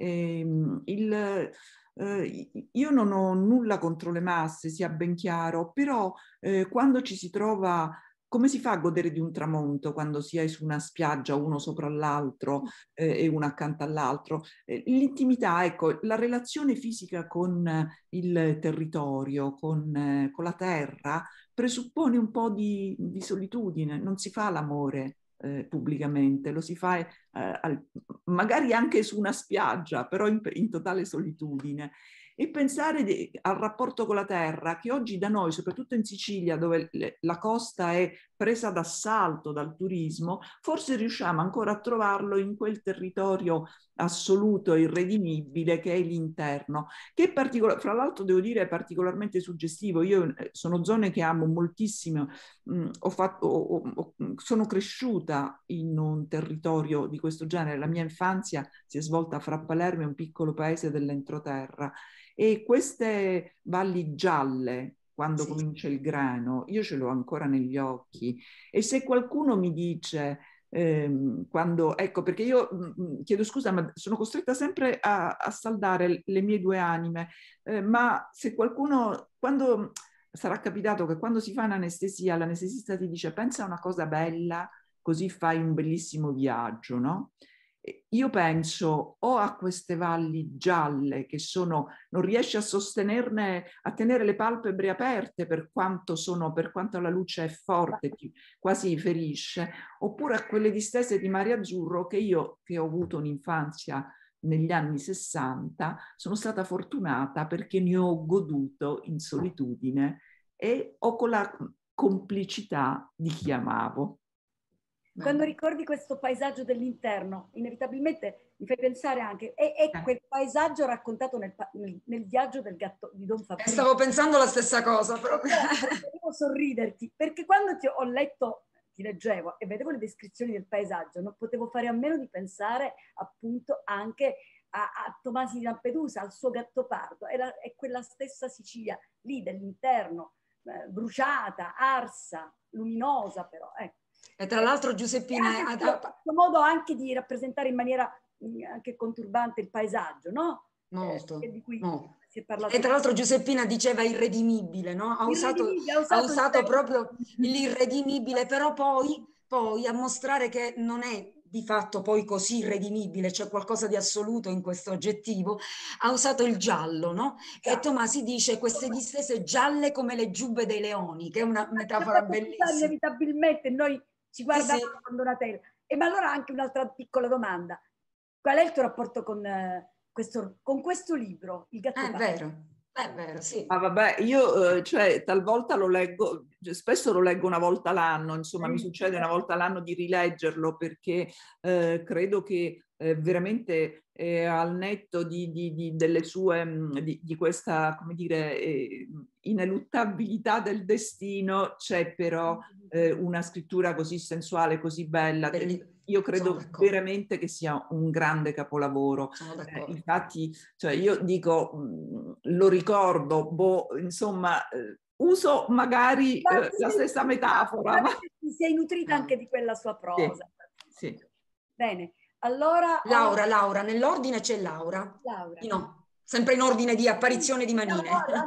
Io non ho nulla contro le masse, sia ben chiaro, però quando ci si trova, come si fa a godere di un tramonto quando si è su una spiaggia uno sopra l'altro e uno accanto all'altro? L'intimità, ecco, la relazione fisica con il territorio, con la terra, presuppone un po' di solitudine. Non si fa l'amore pubblicamente, lo si fa magari anche su una spiaggia, però in totale solitudine. e pensare al rapporto con la terra, che oggi da noi, soprattutto in Sicilia, dove la costa è presa d'assalto dal turismo, forse riusciamo ancora a trovarlo in quel territorio assoluto e irredimibile che è l'interno, che è fra l'altro devo dire è particolarmente suggestivo. Io sono zone che amo moltissimo, sono cresciuta in un territorio di questo genere, la mia infanzia si è svolta fra Palermo e un piccolo paese dell'entroterra, e queste valli gialle, quando comincia il grano, io ce l'ho ancora negli occhi. E se qualcuno mi dice, quando, ecco, perché io chiedo scusa, ma sono costretta sempre a saldare le mie due anime, ma se qualcuno, quando sarà capitato che quando si fa un'anestesia, l'anestesista ti dice pensa a una cosa bella, così fai un bellissimo viaggio, no? Io penso o a queste valli gialle che sono, non riesci a sostenerne, a tenere le palpebre aperte per quanto la luce è forte, quasi ferisce, oppure a quelle distese di mare azzurro che io, che ho avuto un'infanzia negli anni 60, sono stata fortunata perché ne ho goduto in solitudine e o con la complicità di chi amavo. Quando ricordi questo paesaggio dell'interno, inevitabilmente mi fai pensare anche, è quel paesaggio raccontato nel viaggio del gatto di Don Fabrizio. Stavo pensando la stessa cosa proprio. Devo sorriderti, perché quando ho letto, ti leggevo e vedevo le descrizioni del paesaggio, non potevo fare a meno di pensare appunto anche a Tomasi di Lampedusa, al suo Gattopardo. È quella stessa Sicilia lì dell'interno, bruciata, arsa, luminosa però, ecco. E tra l'altro Giuseppina ha questo modo anche di rappresentare in maniera anche conturbante il paesaggio, no? Molto. Di cui si è parlato. E tra l'altro Giuseppina diceva irredimibile, no? Ha usato proprio l'irredimibile, però poi a mostrare che non è di fatto poi così irredimibile, c'è qualcosa di assoluto in questo aggettivo, ha usato il giallo, no? E Tomasi dice queste distese gialle come le giubbe dei leoni, che è una metafora bellissima. Inevitabilmente noi ci guardiamo con Donatella. Ma allora anche un'altra piccola domanda. Qual è il tuo rapporto con questo libro, Il Gattopardo? È vero, sì. Ah, vabbè, io cioè, talvolta lo leggo, spesso lo leggo una volta l'anno, insomma mi succede una volta l'anno di rileggerlo perché credo che veramente al netto delle sue, di questa, come dire, ineluttabilità del destino, c'è però una scrittura così sensuale, così bella. Io credo veramente che sia un grande capolavoro. Infatti, cioè io dico, lo ricordo, insomma, uso magari la stessa metafora. Ma ti sei nutrita anche di quella sua prosa. Sì. Bene, allora... Laura, nell'ordine c'è Laura. No, sempre in ordine di apparizione di manine.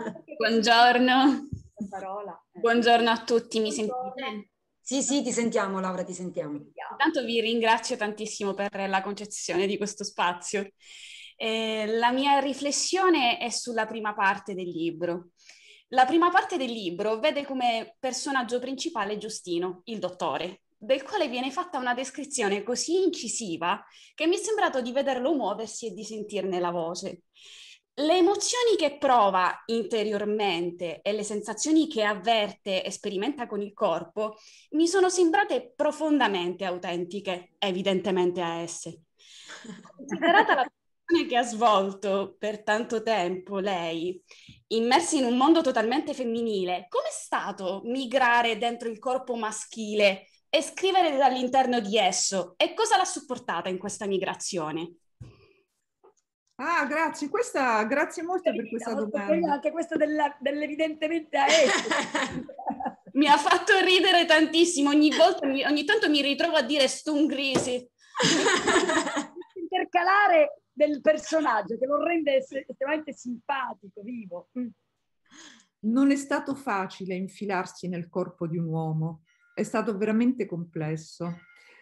Buongiorno. Buongiorno a tutti, mi sentite? Sì, ti sentiamo Laura, ti sentiamo. Intanto vi ringrazio tantissimo per la concessione di questo spazio. La mia riflessione è sulla prima parte del libro. La prima parte del libro vede come personaggio principale Giustino, il dottore, del quale viene fatta una descrizione così incisiva che mi è sembrato di vederlo muoversi e di sentirne la voce. Le emozioni che prova interiormente e le sensazioni che avverte e sperimenta con il corpo mi sono sembrate profondamente autentiche, evidentemente a esse. Considerata la funzione che ha svolto per tanto tempo lei, immersa in un mondo totalmente femminile, com'è stato migrare dentro il corpo maschile e scrivere dall'interno di esso? E cosa l'ha supportata in questa migrazione? Ah, grazie, grazie molto per questa domanda. Anche questa dell'evidentemente a esso. Mi ha fatto ridere tantissimo, ogni tanto mi ritrovo a dire stungrisi. Intercalare del personaggio che lo rende estremamente simpatico, vivo. Non è stato facile infilarsi nel corpo di un uomo, è stato veramente complesso.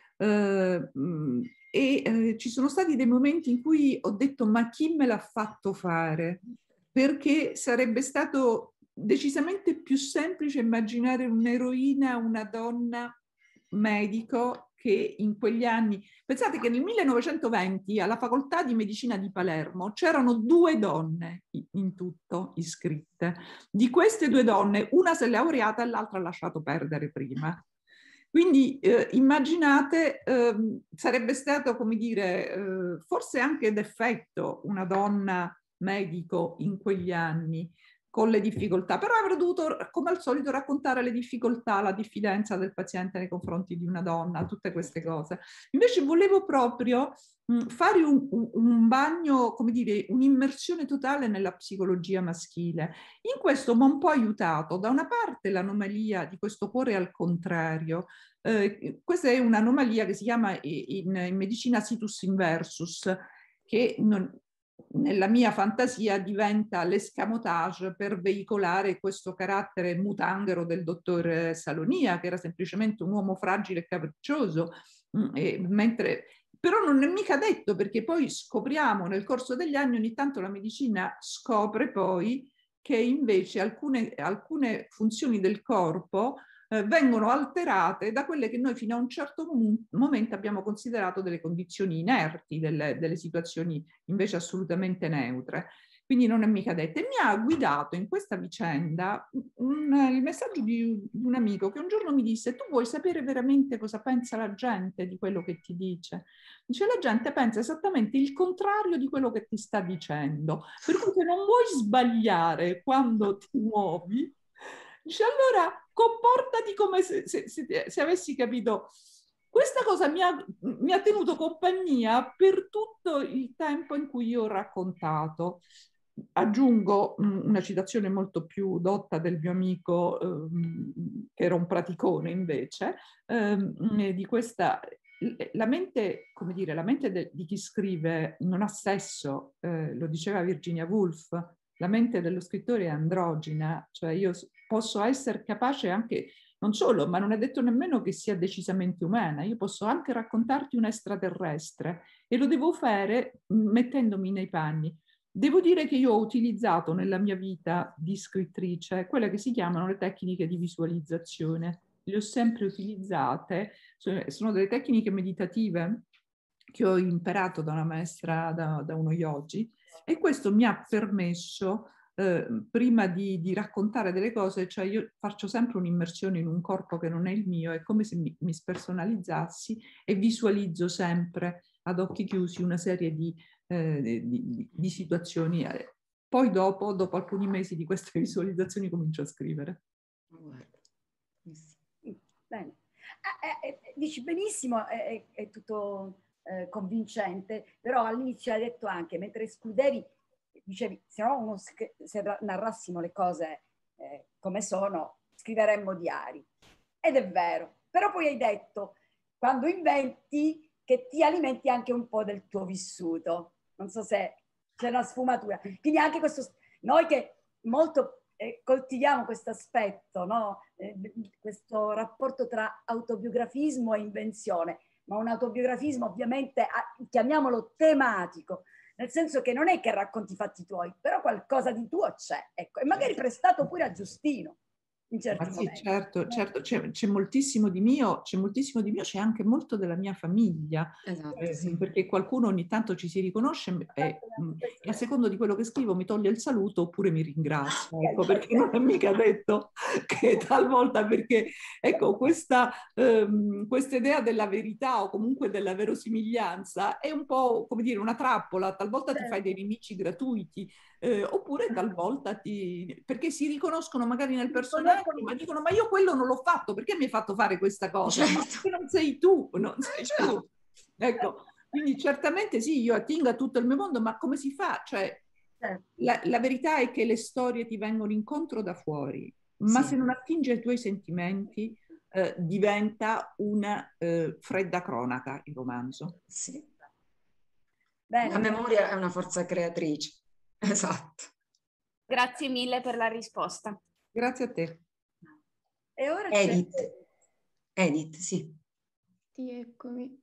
Ci sono stati dei momenti in cui ho detto ma chi me l'ha fatto fare? Perché sarebbe stato decisamente più semplice immaginare un'eroina, una donna medico che in quegli anni, pensate che nel 1920 alla facoltà di medicina di Palermo c'erano 2 donne in tutto iscritte. Di queste 2 donne, una si è laureata e l'altra ha lasciato perdere prima. Quindi immaginate, sarebbe stato, come dire, forse anche d'effetto una donna medico in quegli anni, con le difficoltà, però avrei dovuto, come al solito, raccontare le difficoltà, la diffidenza del paziente nei confronti di una donna, tutte queste cose. Invece volevo proprio fare un bagno, come dire, un'immersione totale nella psicologia maschile. In questo mi ha un po' aiutato, da una parte, l'anomalia di questo cuore al contrario. Questa è un'anomalia che si chiama in medicina situs inversus, che nella mia fantasia diventa l'escamotage per veicolare questo carattere mutanghero del dottor Salonia, che era semplicemente un uomo fragile e capriccioso, però non è mica detto, perché poi scopriamo nel corso degli anni, ogni tanto la medicina scopre poi che invece alcune funzioni del corpo vengono alterate da quelle che noi fino a un certo momento abbiamo considerato delle condizioni inerti, delle situazioni invece assolutamente neutre. Quindi non è mica detto. E mi ha guidato in questa vicenda il messaggio di un amico che un giorno mi disse: tu vuoi sapere veramente cosa pensa la gente di quello che ti dice? Dice: la gente pensa esattamente il contrario di quello che ti sta dicendo, per cui se non vuoi sbagliare quando ti muovi, dice, allora comportati come se avessi capito. Questa cosa mi ha tenuto compagnia per tutto il tempo in cui io ho raccontato. Aggiungo una citazione molto più dotta del mio amico, che era un praticone invece, di questa. La mente, come dire, la mente di chi scrive non ha sesso, lo diceva Virginia Woolf. La mente dello scrittore è androgina, cioè io posso essere capace anche, non solo, ma non è detto nemmeno che sia decisamente umana, io posso anche raccontarti un extraterrestre e lo devo fare mettendomi nei panni. Devo dire che io ho utilizzato nella mia vita di scrittrice quelle che si chiamano le tecniche di visualizzazione. Le ho sempre utilizzate, sono delle tecniche meditative che ho imparato da una maestra, da uno yogi, e questo mi ha permesso, prima di raccontare delle cose, cioè io faccio sempre un'immersione in un corpo che non è il mio, è come se mi spersonalizzassi e visualizzo sempre ad occhi chiusi una serie di situazioni. Poi dopo alcuni mesi di queste visualizzazioni comincio a scrivere. Bene. Dici benissimo, è tutto convincente, però all'inizio hai detto anche, mentre escludevi, dicevi, se no se narrassimo le cose come sono, scriveremmo diari. Ed è vero, però poi hai detto, quando inventi, che ti alimenti anche un po' del tuo vissuto. Non so se c'è una sfumatura. Quindi anche questo, noi che molto coltiviamo questo aspetto, no? Questo rapporto tra autobiografismo e invenzione, ma un autobiografismo ovviamente, chiamiamolo tematico, nel senso che non è che racconti i fatti tuoi, però qualcosa di tuo c'è, ecco, e magari prestato pure a Giustino. Sì, certo, c'è moltissimo di mio, c'è anche molto della mia famiglia, esatto, sì. perché qualcuno ogni tanto ci si riconosce e a secondo di quello che scrivo mi toglie il saluto oppure mi ringrazia, ecco, perché non è mica detto che talvolta, perché ecco, questa idea della verità o comunque della verosimiglianza è un po', come dire, una trappola, talvolta ti fai dei nemici gratuiti, oppure talvolta perché si riconoscono magari nel personaggio, ma dicono: ma io quello non l'ho fatto, perché mi hai fatto fare questa cosa? Ma perché non sei tu, non sei tu. Ecco, quindi certamente sì, io attingo a tutto il mio mondo, ma come si fa? Cioè, la verità è che le storie ti vengono incontro da fuori, ma se non attinge ai tuoi sentimenti, diventa una fredda cronaca il romanzo. Sì. Bene. La memoria è una forza creatrice. Esatto. Grazie mille per la risposta. Grazie a te. E ora Edith, sì. Sì, eccomi.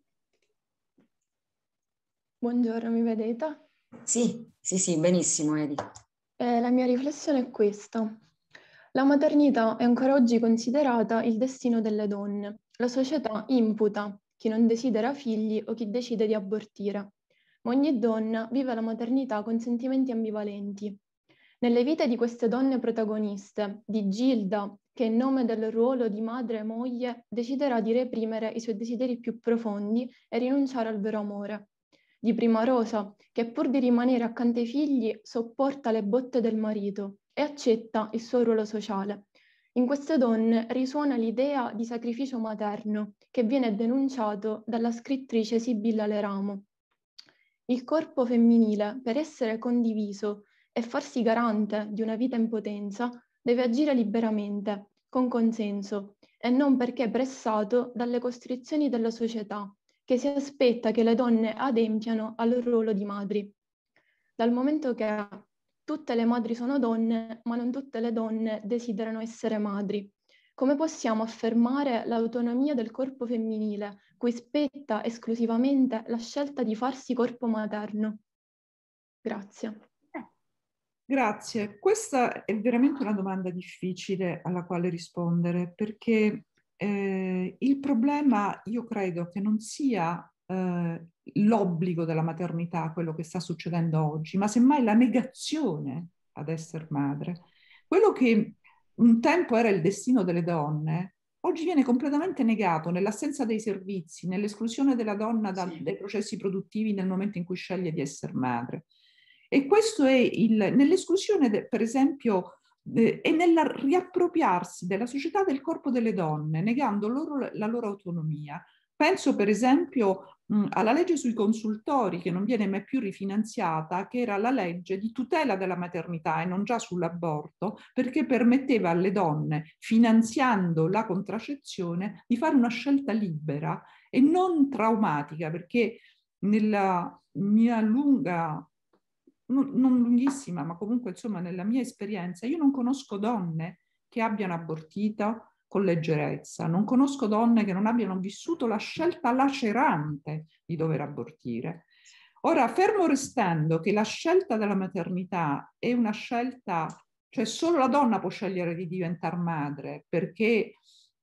Buongiorno, mi vedete? Sì, benissimo, Edith. La mia riflessione è questa. La maternità è ancora oggi considerata il destino delle donne. La società imputa chi non desidera figli o chi decide di abortire. Ma ogni donna vive la maternità con sentimenti ambivalenti. Nelle vite di queste donne protagoniste, di Gilda, che in nome del ruolo di madre e moglie deciderà di reprimere i suoi desideri più profondi e rinunciare al vero amore. Di Prima Rosa, che pur di rimanere accanto ai figli sopporta le botte del marito e accetta il suo ruolo sociale. In queste donne risuona l'idea di sacrificio materno che viene denunciato dalla scrittrice Sibilla Leramo. Il corpo femminile, per essere condiviso e farsi garante di una vita in potenza, deve agire liberamente, con consenso, e non perché pressato dalle costrizioni della società, che si aspetta che le donne adempiano al ruolo di madri. Dal momento che tutte le madri sono donne, ma non tutte le donne desiderano essere madri, come possiamo affermare l'autonomia del corpo femminile, cui spetta esclusivamente la scelta di farsi corpo materno? Grazie. Grazie. Questa è veramente una domanda difficile alla quale rispondere, perché il problema, io credo che non sia l'obbligo della maternità, quello che sta succedendo oggi, ma semmai la negazione ad essere madre. Quello che un tempo era il destino delle donne, oggi viene completamente negato nell'assenza dei servizi, nell'esclusione della donna dai processi produttivi nel momento in cui sceglie di essere madre. E questo è nell'esclusione, per esempio, e nel riappropriarsi della società del corpo delle donne, negando loro la loro autonomia. Penso per esempio alla legge sui consultori, che non viene mai più rifinanziata, che era la legge di tutela della maternità e non già sull'aborto, perché permetteva alle donne, finanziando la contraccezione, di fare una scelta libera e non traumatica, perché nella mia lunga, non lunghissima, ma comunque insomma nella mia esperienza, io non conosco donne che abbiano abortito con leggerezza, non conosco donne che non abbiano vissuto la scelta lacerante di dover abortire. Ora, fermo restando che la scelta della maternità è una scelta, cioè solo la donna può scegliere di diventare madre, perché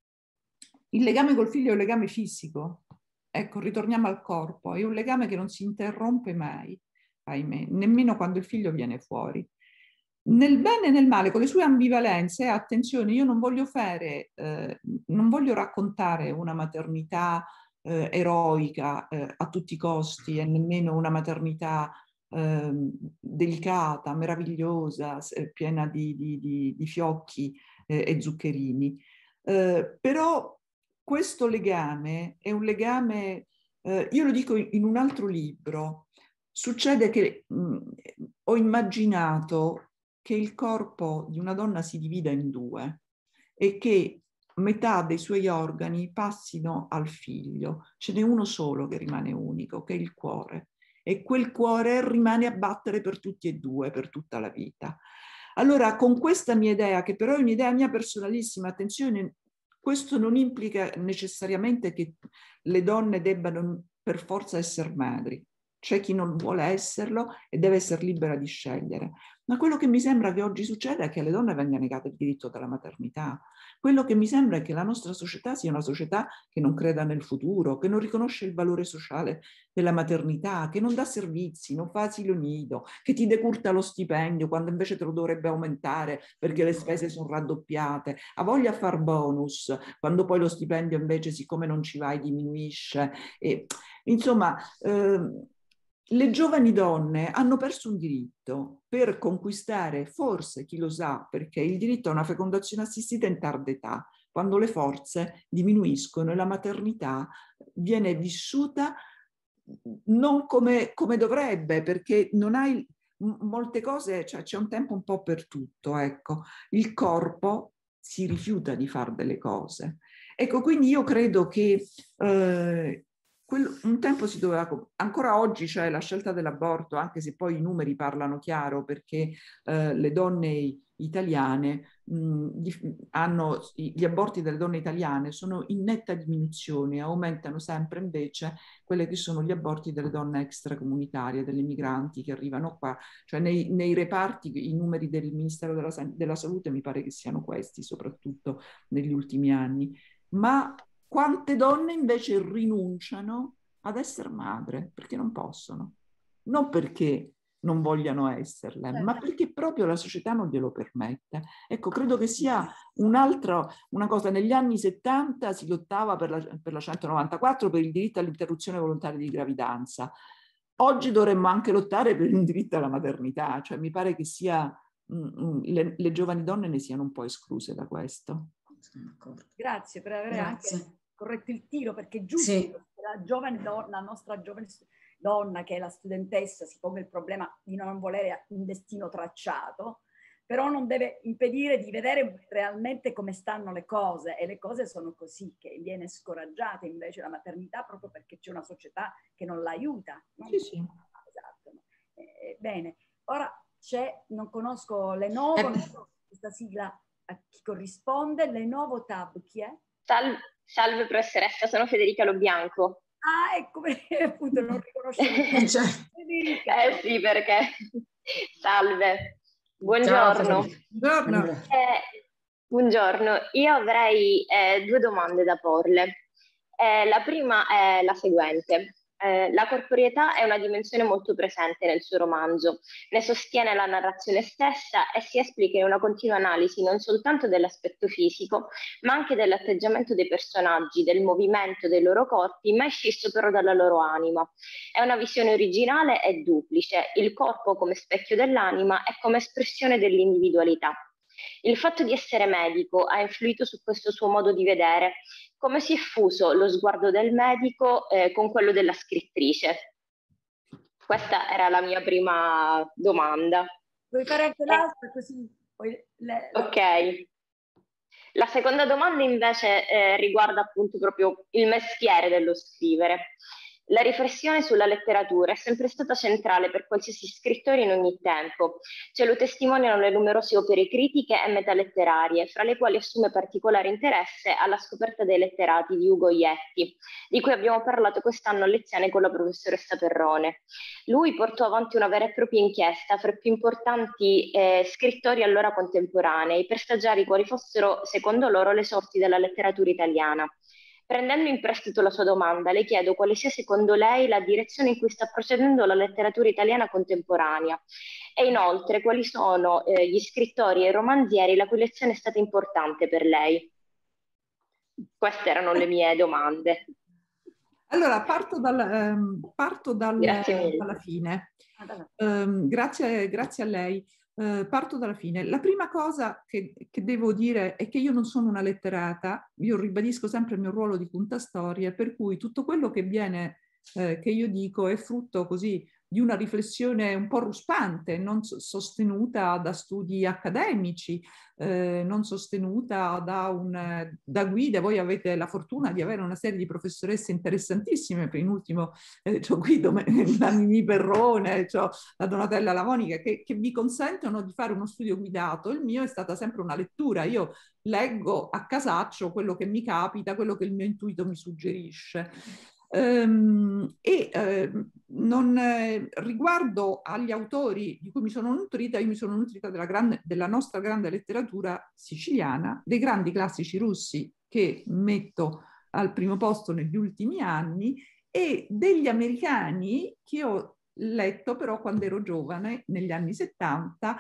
il legame col figlio è un legame fisico. Ecco, ritorniamo al corpo, è un legame che non si interrompe mai, ahimè, nemmeno quando il figlio viene fuori. Nel bene e nel male, con le sue ambivalenze, attenzione, io non voglio non voglio raccontare una maternità eroica a tutti i costi e nemmeno una maternità delicata, meravigliosa, piena di fiocchi e zuccherini. Però questo legame è un legame, io lo dico in un altro libro, succede che ho immaginato che il corpo di una donna si divida in due e che metà dei suoi organi passino al figlio. Ce n'è uno solo che rimane unico, che è il cuore. E quel cuore rimane a battere per tutti e due, per tutta la vita. Allora, con questa mia idea, che però è un'idea mia personalissima, attenzione, questo non implica necessariamente che le donne debbano per forza essere madri. C'è chi non vuole esserlo e deve essere libera di scegliere. Ma quello che mi sembra che oggi succeda è che alle donne venga negato il diritto della maternità. Quello che mi sembra è che la nostra società sia una società che non creda nel futuro, che non riconosce il valore sociale della maternità, che non dà servizi, non fa asilo nido, che ti decurta lo stipendio quando invece te lo dovrebbe aumentare perché le spese sono raddoppiate, ha voglia a far bonus, quando poi lo stipendio invece, siccome non ci vai, diminuisce. E, insomma, le giovani donne hanno perso un diritto per conquistare, forse, chi lo sa, perché il diritto a una fecondazione assistita in tarda età, quando le forze diminuiscono e la maternità viene vissuta non come dovrebbe, perché non hai molte cose, cioè c'è un tempo un po' per tutto, ecco. Il corpo si rifiuta di fare delle cose. Ecco, quindi io credo che un tempo si doveva, ancora oggi c'è la scelta dell'aborto, anche se poi i numeri parlano chiaro, perché le donne italiane gli aborti delle donne italiane sono in netta diminuzione, aumentano sempre invece quelli che sono gli aborti delle donne extracomunitarie, delle migranti che arrivano qua, cioè nei reparti i numeri del Ministero della Salute mi pare che siano questi, soprattutto negli ultimi anni. Ma quante donne invece rinunciano ad essere madre perché non possono, non perché non vogliano esserle, ma perché proprio la società non glielo permette. Ecco, credo che sia una cosa. Negli anni 70 si lottava per la 194, per il diritto all'interruzione volontaria di gravidanza. Oggi dovremmo anche lottare per il diritto alla maternità, cioè mi pare che sia le giovani donne ne siano un po' escluse da questo. Grazie per aver anche corretto il tiro, perché è giusto che la giovane donna, la nostra giovane donna che è la studentessa, si ponga il problema di non volere un destino tracciato, però non deve impedire di vedere realmente come stanno le cose, e le cose sono così, che viene scoraggiata invece la maternità proprio perché c'è una società che non l'aiuta. No? Sì. Esatto. Bene, ora non conosco Lenovo, non so questa sigla a chi corrisponde. Lenovo Tab, chi è? Salve professoressa, sono Federica Lobianco. Ah, ecco perché appunto non riconoscevo. Federica. Sì, perché... Salve, buongiorno. Buongiorno. Buongiorno, io avrei 2 domande da porle. La prima è la seguente. La corporeità è una dimensione molto presente nel suo romanzo, ne sostiene la narrazione stessa e si esplica in una continua analisi non soltanto dell'aspetto fisico, ma anche dell'atteggiamento dei personaggi, del movimento dei loro corpi, mai scisso però dalla loro anima. È una visione originale e duplice, il corpo come specchio dell'anima e come espressione dell'individualità. Il fatto di essere medico ha influito su questo suo modo di vedere. Come si è fuso lo sguardo del medico con quello della scrittrice? Questa era la mia prima domanda. Vuoi fare anche l'altra così? Ok. La seconda domanda invece riguarda appunto proprio il mestiere dello scrivere. La riflessione sulla letteratura è sempre stata centrale per qualsiasi scrittore in ogni tempo. Ce lo testimoniano le numerose opere critiche e metaletterarie, fra le quali assume particolare interesse alla scoperta dei letterati di Ugo Ietti, di cui abbiamo parlato quest'anno a lezione con la professoressa Perrone. Lui portò avanti una vera e propria inchiesta fra i più importanti scrittori allora contemporanei, per stajare quali fossero, secondo loro, le sorti della letteratura italiana. Prendendo in prestito la sua domanda, le chiedo quale sia secondo lei la direzione in cui sta procedendo la letteratura italiana contemporanea e inoltre quali sono gli scrittori e i romanzieri la cui lezione è stata importante per lei. Queste erano le mie domande. Allora, parto dalla fine. Grazie a lei. Parto dalla fine. La prima cosa che devo dire è che io non sono una letterata, io ribadisco sempre il mio ruolo di puntastorie, per cui tutto quello che che io dico è frutto così di una riflessione un po' ruspante, non sostenuta da studi accademici, non sostenuta da guide. Voi avete la fortuna di avere una serie di professoresse interessantissime, per in ultimo c'ho Guido Nannini Perrone, c'ho la Donatella Lavonica, che vi consentono di fare uno studio guidato. Il mio è stata sempre una lettura, io leggo a casaccio quello che mi capita, quello che il mio intuito mi suggerisce. Riguardo agli autori di cui mi sono nutrita, io mi sono nutrita della nostra grande letteratura siciliana, dei grandi classici russi che metto al primo posto negli ultimi anni e degli americani che ho letto però quando ero giovane, negli anni 70,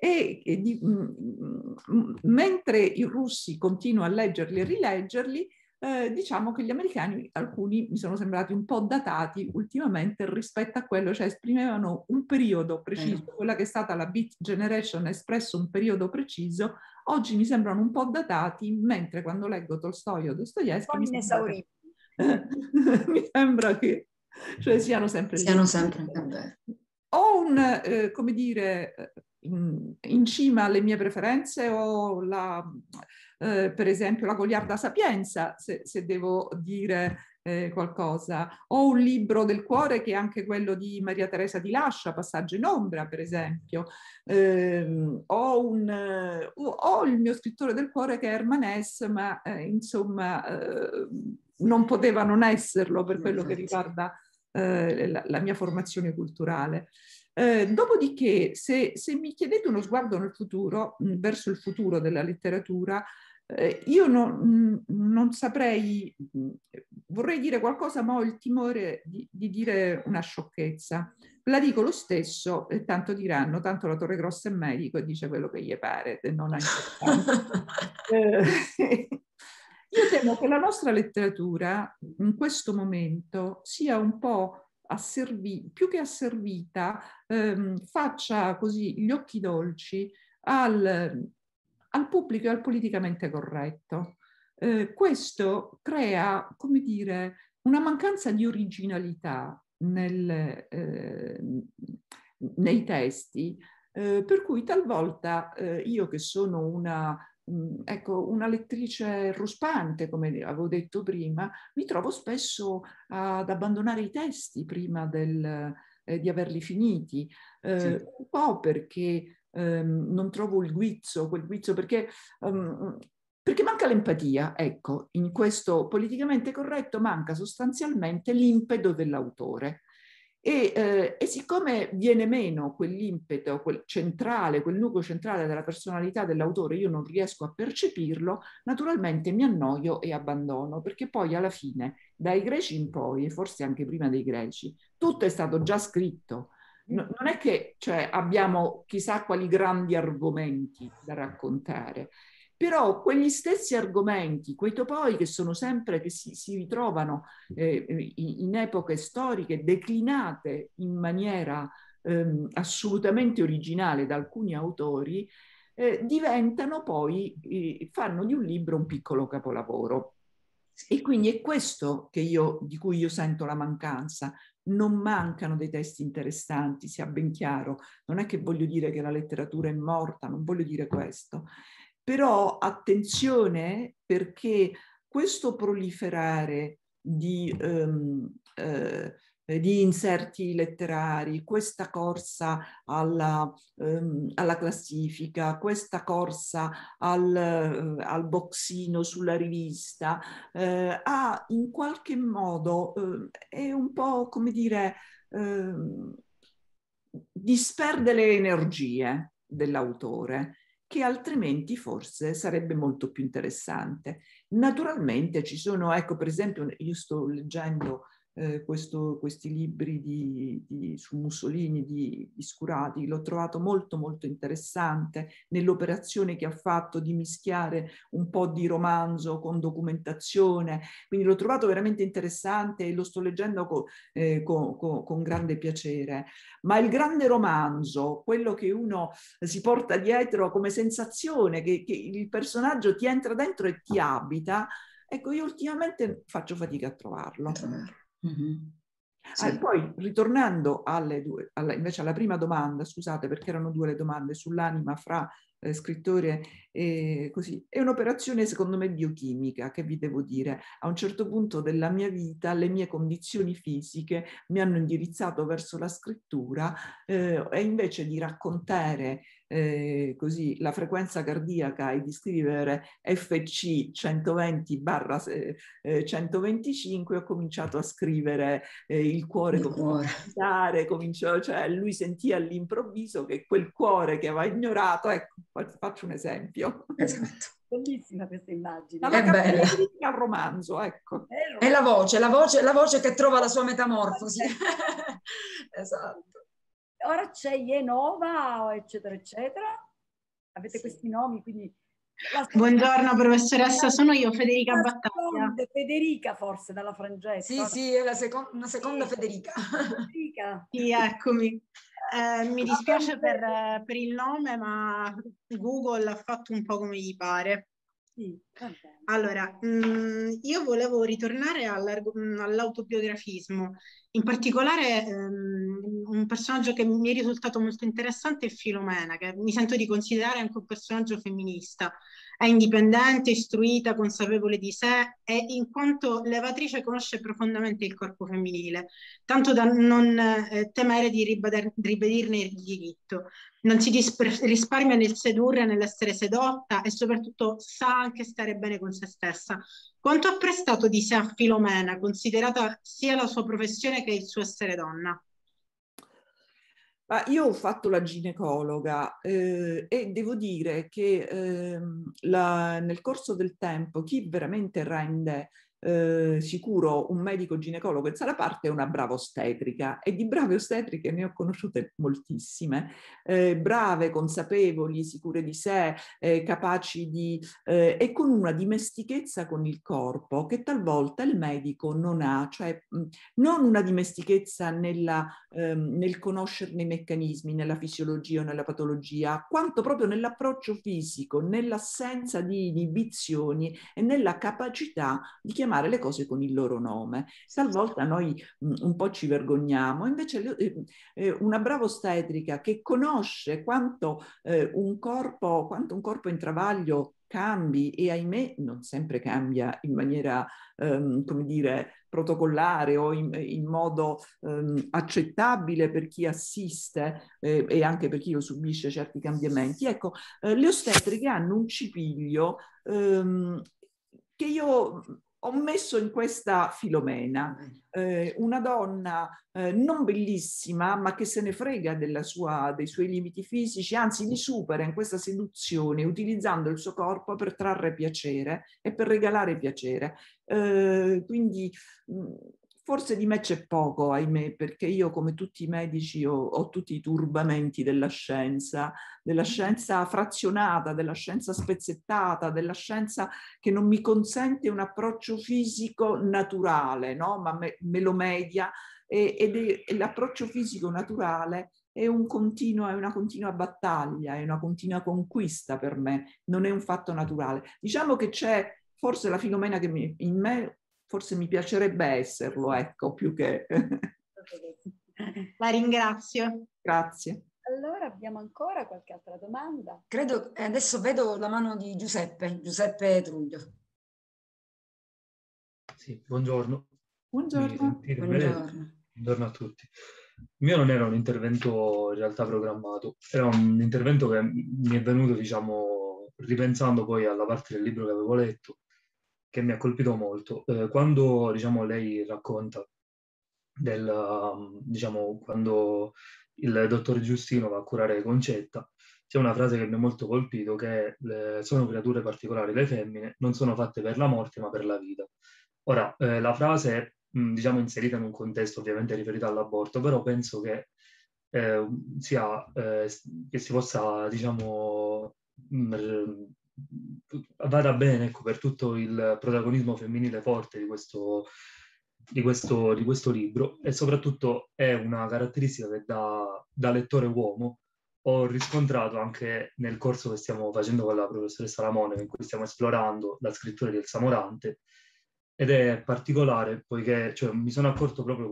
mentre i russi continuo a leggerli e rileggerli, diciamo che gli americani, alcuni mi sono sembrati un po' datati ultimamente rispetto a quello, cioè esprimevano un periodo preciso, quella che è stata la Beat Generation ha espresso un periodo preciso, oggi mi sembrano un po' datati, mentre quando leggo Tolstoi o Dostoevskij mi sembra che cioè siano sempre ho come dire, in cima alle mie preferenze ho per esempio la Goliarda Sapienza, se devo dire qualcosa. Ho un libro del cuore che è anche quello di Maria Teresa Di Lascia, Passaggio in ombra, per esempio. Ho il mio scrittore del cuore che è Herman Hesse, ma insomma non poteva non esserlo per quello che riguarda la mia formazione culturale. Dopodiché, se mi chiedete uno sguardo nel futuro, verso il futuro della letteratura, io non non saprei, vorrei dire qualcosa, ma ho il timore di dire una sciocchezza. La dico lo stesso, e tanto diranno, tanto la Torre Grossa è medico e dice quello che gli pare, e non ha importanza. Io temo che la nostra letteratura in questo momento sia un po' più che asservita, faccia così gli occhi dolci al pubblico e al politicamente corretto. Questo crea, come dire, una mancanza di originalità nei testi, per cui talvolta io che sono una lettrice ruspante, come avevo detto prima, mi trovo spesso ad abbandonare i testi prima di averli finiti, un po' perché non trovo quel guizzo, perché manca l'empatia. Ecco, in questo politicamente corretto manca sostanzialmente l'impeto dell'autore. E siccome viene meno quell'impeto, quel nucleo centrale della personalità dell'autore, io non riesco a percepirlo, naturalmente mi annoio e abbandono, perché poi alla fine, dai greci in poi, e forse anche prima dei greci, tutto è stato già scritto. Non è che abbiamo chissà quali grandi argomenti da raccontare. Però quegli stessi argomenti, quei topoi che sono sempre, che si ritrovano in epoche storiche declinate in maniera assolutamente originale da alcuni autori, diventano poi, fanno di un libro un piccolo capolavoro. E quindi è questo di cui io sento la mancanza. Non mancano dei testi interessanti, sia ben chiaro. Non è che voglio dire che la letteratura è morta, non voglio dire questo. Però attenzione, perché questo proliferare di inserti letterari, questa corsa alla classifica, questa corsa al boxino sulla rivista, ha in qualche modo, è un po' come dire, disperde le energie dell'autore, che altrimenti forse sarebbe molto più interessante. Naturalmente ci sono, ecco, per esempio, io sto leggendo questi libri su Mussolini di Scurati, l'ho trovato molto molto interessante nell'operazione che ha fatto di mischiare un po' di romanzo con documentazione, quindi l'ho trovato veramente interessante e lo sto leggendo con grande piacere. Ma il grande romanzo, quello che uno si porta dietro come sensazione, che il personaggio ti entra dentro e ti abita, ecco, io ultimamente faccio fatica a trovarlo. Mm-hmm. Sì. Poi ritornando invece alla prima domanda, scusate perché erano due le domande sull'anima fra scrittore e così, è un'operazione secondo me biochimica, che vi devo dire. A un certo punto della mia vita le mie condizioni fisiche mi hanno indirizzato verso la scrittura e invece di raccontare così la frequenza cardiaca e di scrivere FC 120/125, ho cominciato a scrivere il cuore cominciò a cioè lui sentì all'improvviso che quel cuore che aveva ignorato, ecco, faccio un esempio. Esatto. Bellissima questa immagine. Dalla caratteristica al romanzo, ecco. È la voce che trova la sua metamorfosi. Esatto. Ora c'è Jenova, eccetera, eccetera. Avete questi nomi, quindi... Buongiorno professoressa, sono io, Federica Battaglia. Federica forse, dalla Francesca. Sì, è una seconda Federica. Federica. Sì, eccomi. Mi dispiace per il nome, ma Google ha fatto un po' come gli pare. Sì, allora, io volevo ritornare all'autobiografismo. In particolare un personaggio che mi è risultato molto interessante è Filomena, che mi sento di considerare anche un personaggio femminista. È indipendente, istruita, consapevole di sé e in quanto levatrice conosce profondamente il corpo femminile, tanto da non temere di ribadirne il diritto. Non si risparmia nel sedurre, nell'essere sedotta e soprattutto sa anche stare bene con se stessa. Quanto ha prestato di sé a Filomena, considerata sia la sua professione che il suo essere donna? Ma io ho fatto la ginecologa e devo dire che nel corso del tempo chi veramente rende sicuro un medico ginecologo in sala parte è una brava ostetrica, e di brave ostetriche ne ho conosciute moltissime, brave, consapevoli, sicure di sé, capaci di e con una dimestichezza con il corpo che talvolta il medico non ha, cioè non una dimestichezza nel conoscerne i meccanismi, nella fisiologia o nella patologia, quanto proprio nell'approccio fisico, nell'assenza di inibizioni e nella capacità di chiamare le cose con il loro nome. Talvolta noi un po' ci vergogniamo, invece una brava ostetrica che conosce quanto un corpo in travaglio cambi, e ahimè non sempre cambia in maniera come dire protocollare o in modo accettabile per chi assiste e anche per chi lo subisce certi cambiamenti. Ecco, le ostetriche hanno un cipiglio che io ho messo in questa Filomena, una donna non bellissima, ma che se ne frega dei suoi limiti fisici, anzi li supera in questa seduzione, utilizzando il suo corpo per trarre piacere e per regalare piacere. Quindi forse di me c'è poco, ahimè, perché io, come tutti i medici, ho tutti i turbamenti della scienza frazionata, della scienza spezzettata, della scienza che non mi consente un approccio fisico naturale, no? Ma me lo media, e l'approccio fisico naturale è una continua battaglia, è una continua conquista per me, non è un fatto naturale. Diciamo che c'è forse la Filomena che in me forse mi piacerebbe esserlo, ecco, più che... La ringrazio. Grazie. Allora abbiamo ancora qualche altra domanda? Credo, adesso vedo la mano di Giuseppe Truglio. Sì, buongiorno. Buongiorno. Buongiorno a tutti. Il mio non era un intervento in realtà programmato, era un intervento che mi è venuto, diciamo, ripensando poi alla parte del libro che avevo letto, che mi ha colpito molto. Quando, diciamo, lei racconta diciamo, quando il dottor Giustino va a curare Concetta, c'è una frase che mi ha molto colpito, che sono creature particolari, le femmine non sono fatte per la morte ma per la vita. Ora, la frase è, diciamo, inserita in un contesto ovviamente riferito all'aborto, però penso che che si possa, diciamo, vada bene, ecco, per tutto il protagonismo femminile forte di questo libro, e soprattutto è una caratteristica che da lettore uomo ho riscontrato anche nel corso che stiamo facendo con la professoressa Lamone, in cui stiamo esplorando la scrittura di Elsa Morante, ed è particolare poiché, cioè, mi sono accorto proprio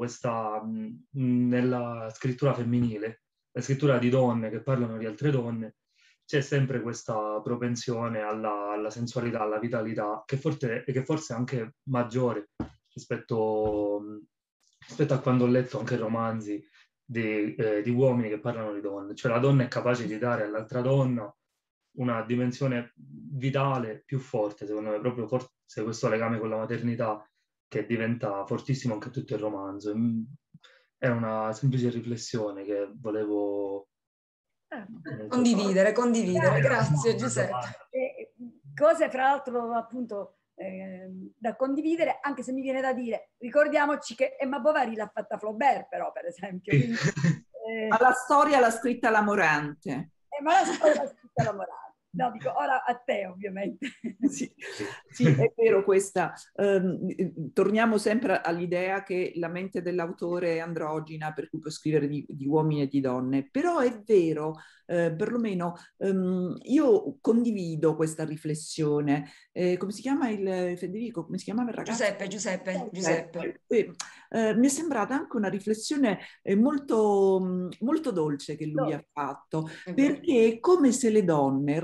nella scrittura femminile, la scrittura di donne che parlano di altre donne, c'è sempre questa propensione alla sensualità, alla vitalità, che forse è anche maggiore rispetto a quando ho letto anche romanzi di uomini che parlano di donne. Cioè la donna è capace di dare all'altra donna una dimensione vitale più forte, secondo me, proprio forse questo legame con la maternità che diventa fortissimo anche tutto il romanzo. È una semplice riflessione che volevo condividere. Grazie Giuseppe. Cose fra l'altro appunto da condividere, anche se mi viene da dire, ricordiamoci che Emma Bovary l'ha fatta Flaubert, però, per esempio. Quindi, ma la storia l'ha scritta la Morante. Ma la storia l'ha scritta la Morante. No, dico ora a te, ovviamente. Sì, è vero questa. Torniamo sempre all'idea che la mente dell'autore è androgina, per cui può scrivere di uomini e di donne, però è vero, perlomeno io condivido questa riflessione. Come si chiama Federico? Come si chiamava il ragazzo? Giuseppe. Mi è sembrata anche una riflessione molto, molto dolce che lui ha fatto, perché è come se le donne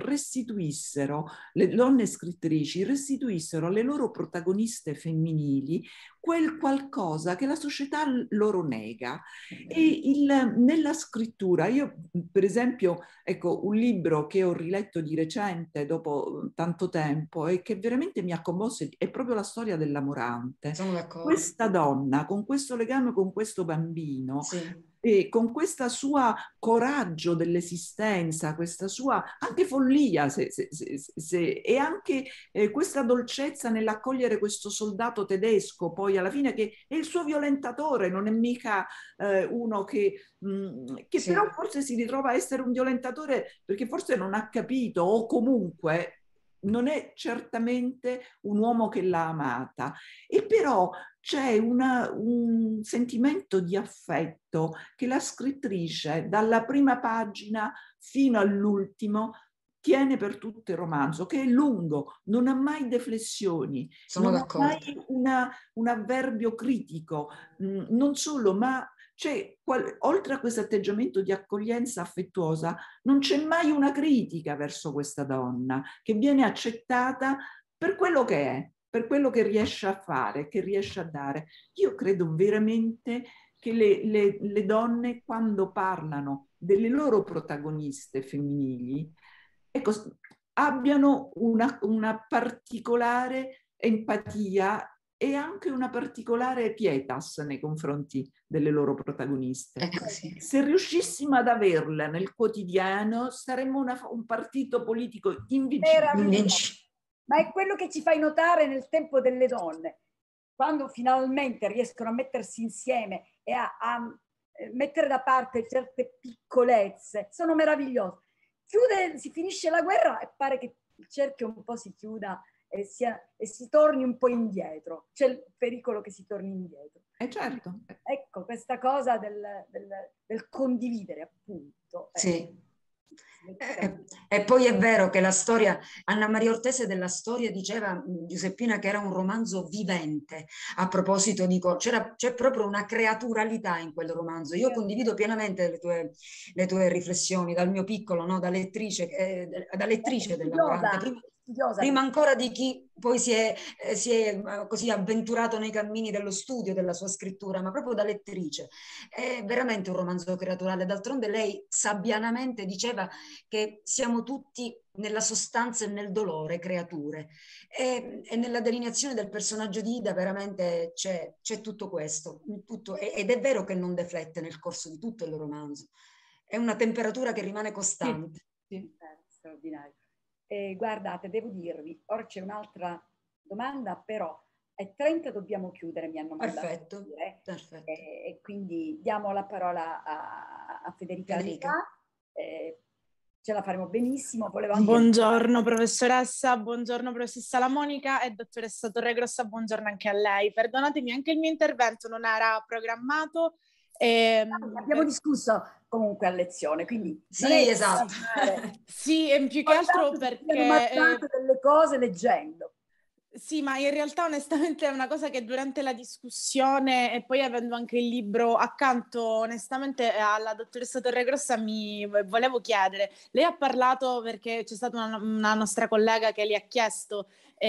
scrittrici restituissero alle loro protagoniste femminili quel qualcosa che la società loro nega. E nella scrittura, io per esempio, ecco, un libro che ho riletto di recente dopo tanto tempo e che veramente mi ha commosso è proprio la storia della Morante. Sono d'accordo. Questa donna con questo legame con questo bambino, sì, e con questa sua coraggio dell'esistenza, questa sua anche follia e anche questa dolcezza nell'accogliere questo soldato tedesco, poi alla fine che è il suo violentatore, non è mica uno che Sì. però forse si ritrova a essere un violentatore perché forse non ha capito o comunque non è certamente un uomo che l'ha amata. E però c'è un sentimento di affetto che la scrittrice dalla prima pagina fino all'ultimo tiene per tutto il romanzo, che è lungo, non ha mai deflessioni, Sono non ha d'accordo. mai un avverbio critico, non solo, ma c'è, oltre a questo atteggiamento di accoglienza affettuosa, non c'è mai una critica verso questa donna, che viene accettata per quello che è, per quello che riesce a fare, che riesce a dare. Io credo veramente che le donne, quando parlano delle loro protagoniste femminili, ecco, abbiano una particolare empatia e anche una particolare pietas nei confronti delle loro protagoniste. È così. Se riuscissimo ad averla nel quotidiano, saremmo un partito politico invincibile. Ma è quello che ci fai notare nel tempo delle donne, quando finalmente riescono a mettersi insieme e a mettere da parte certe piccolezze, sono meravigliose. Si finisce la guerra e pare che il cerchio un po' si chiuda e si torni un po' indietro. C'è il pericolo che si torni indietro. Certo. Ecco, questa cosa del condividere, appunto. Sì. E poi è vero che la storia, Anna Maria Ortese della storia diceva, Giuseppina, che era un romanzo vivente. A proposito di c'è proprio una creaturalità in quel romanzo. Io condivido pienamente le tue riflessioni dal mio piccolo, no? da lettrice del lavorante. Prima ancora di chi poi si è così avventurato nei cammini dello studio della sua scrittura, ma proprio da lettrice. È veramente un romanzo creaturale. D'altronde lei sabbianamente diceva che siamo tutti nella sostanza e nel dolore creature, e nella delineazione del personaggio di Ida veramente c'è tutto questo, ed è vero che non deflette nel corso di tutto il romanzo, è una temperatura che rimane costante. Sì. Straordinario. Guardate, devo dirvi, ora c'è un'altra domanda, però è 30, dobbiamo chiudere, mi hanno mandato. Perfetto. E quindi diamo la parola a Federica. Ce la faremo benissimo. Buongiorno professoressa, buongiorno professoressa La Monica e dottoressa Torregrossa, buongiorno anche a lei. Perdonatemi, anche il mio intervento non era programmato. Abbiamo discusso comunque a lezione, quindi sì, esatto. Sì, e più che altro perché delle cose leggendo. Sì, ma in realtà onestamente è una cosa che durante la discussione e poi avendo anche il libro accanto, onestamente alla dottoressa Torregrossa mi volevo chiedere. Lei ha parlato perché c'è stata una nostra collega che le ha chiesto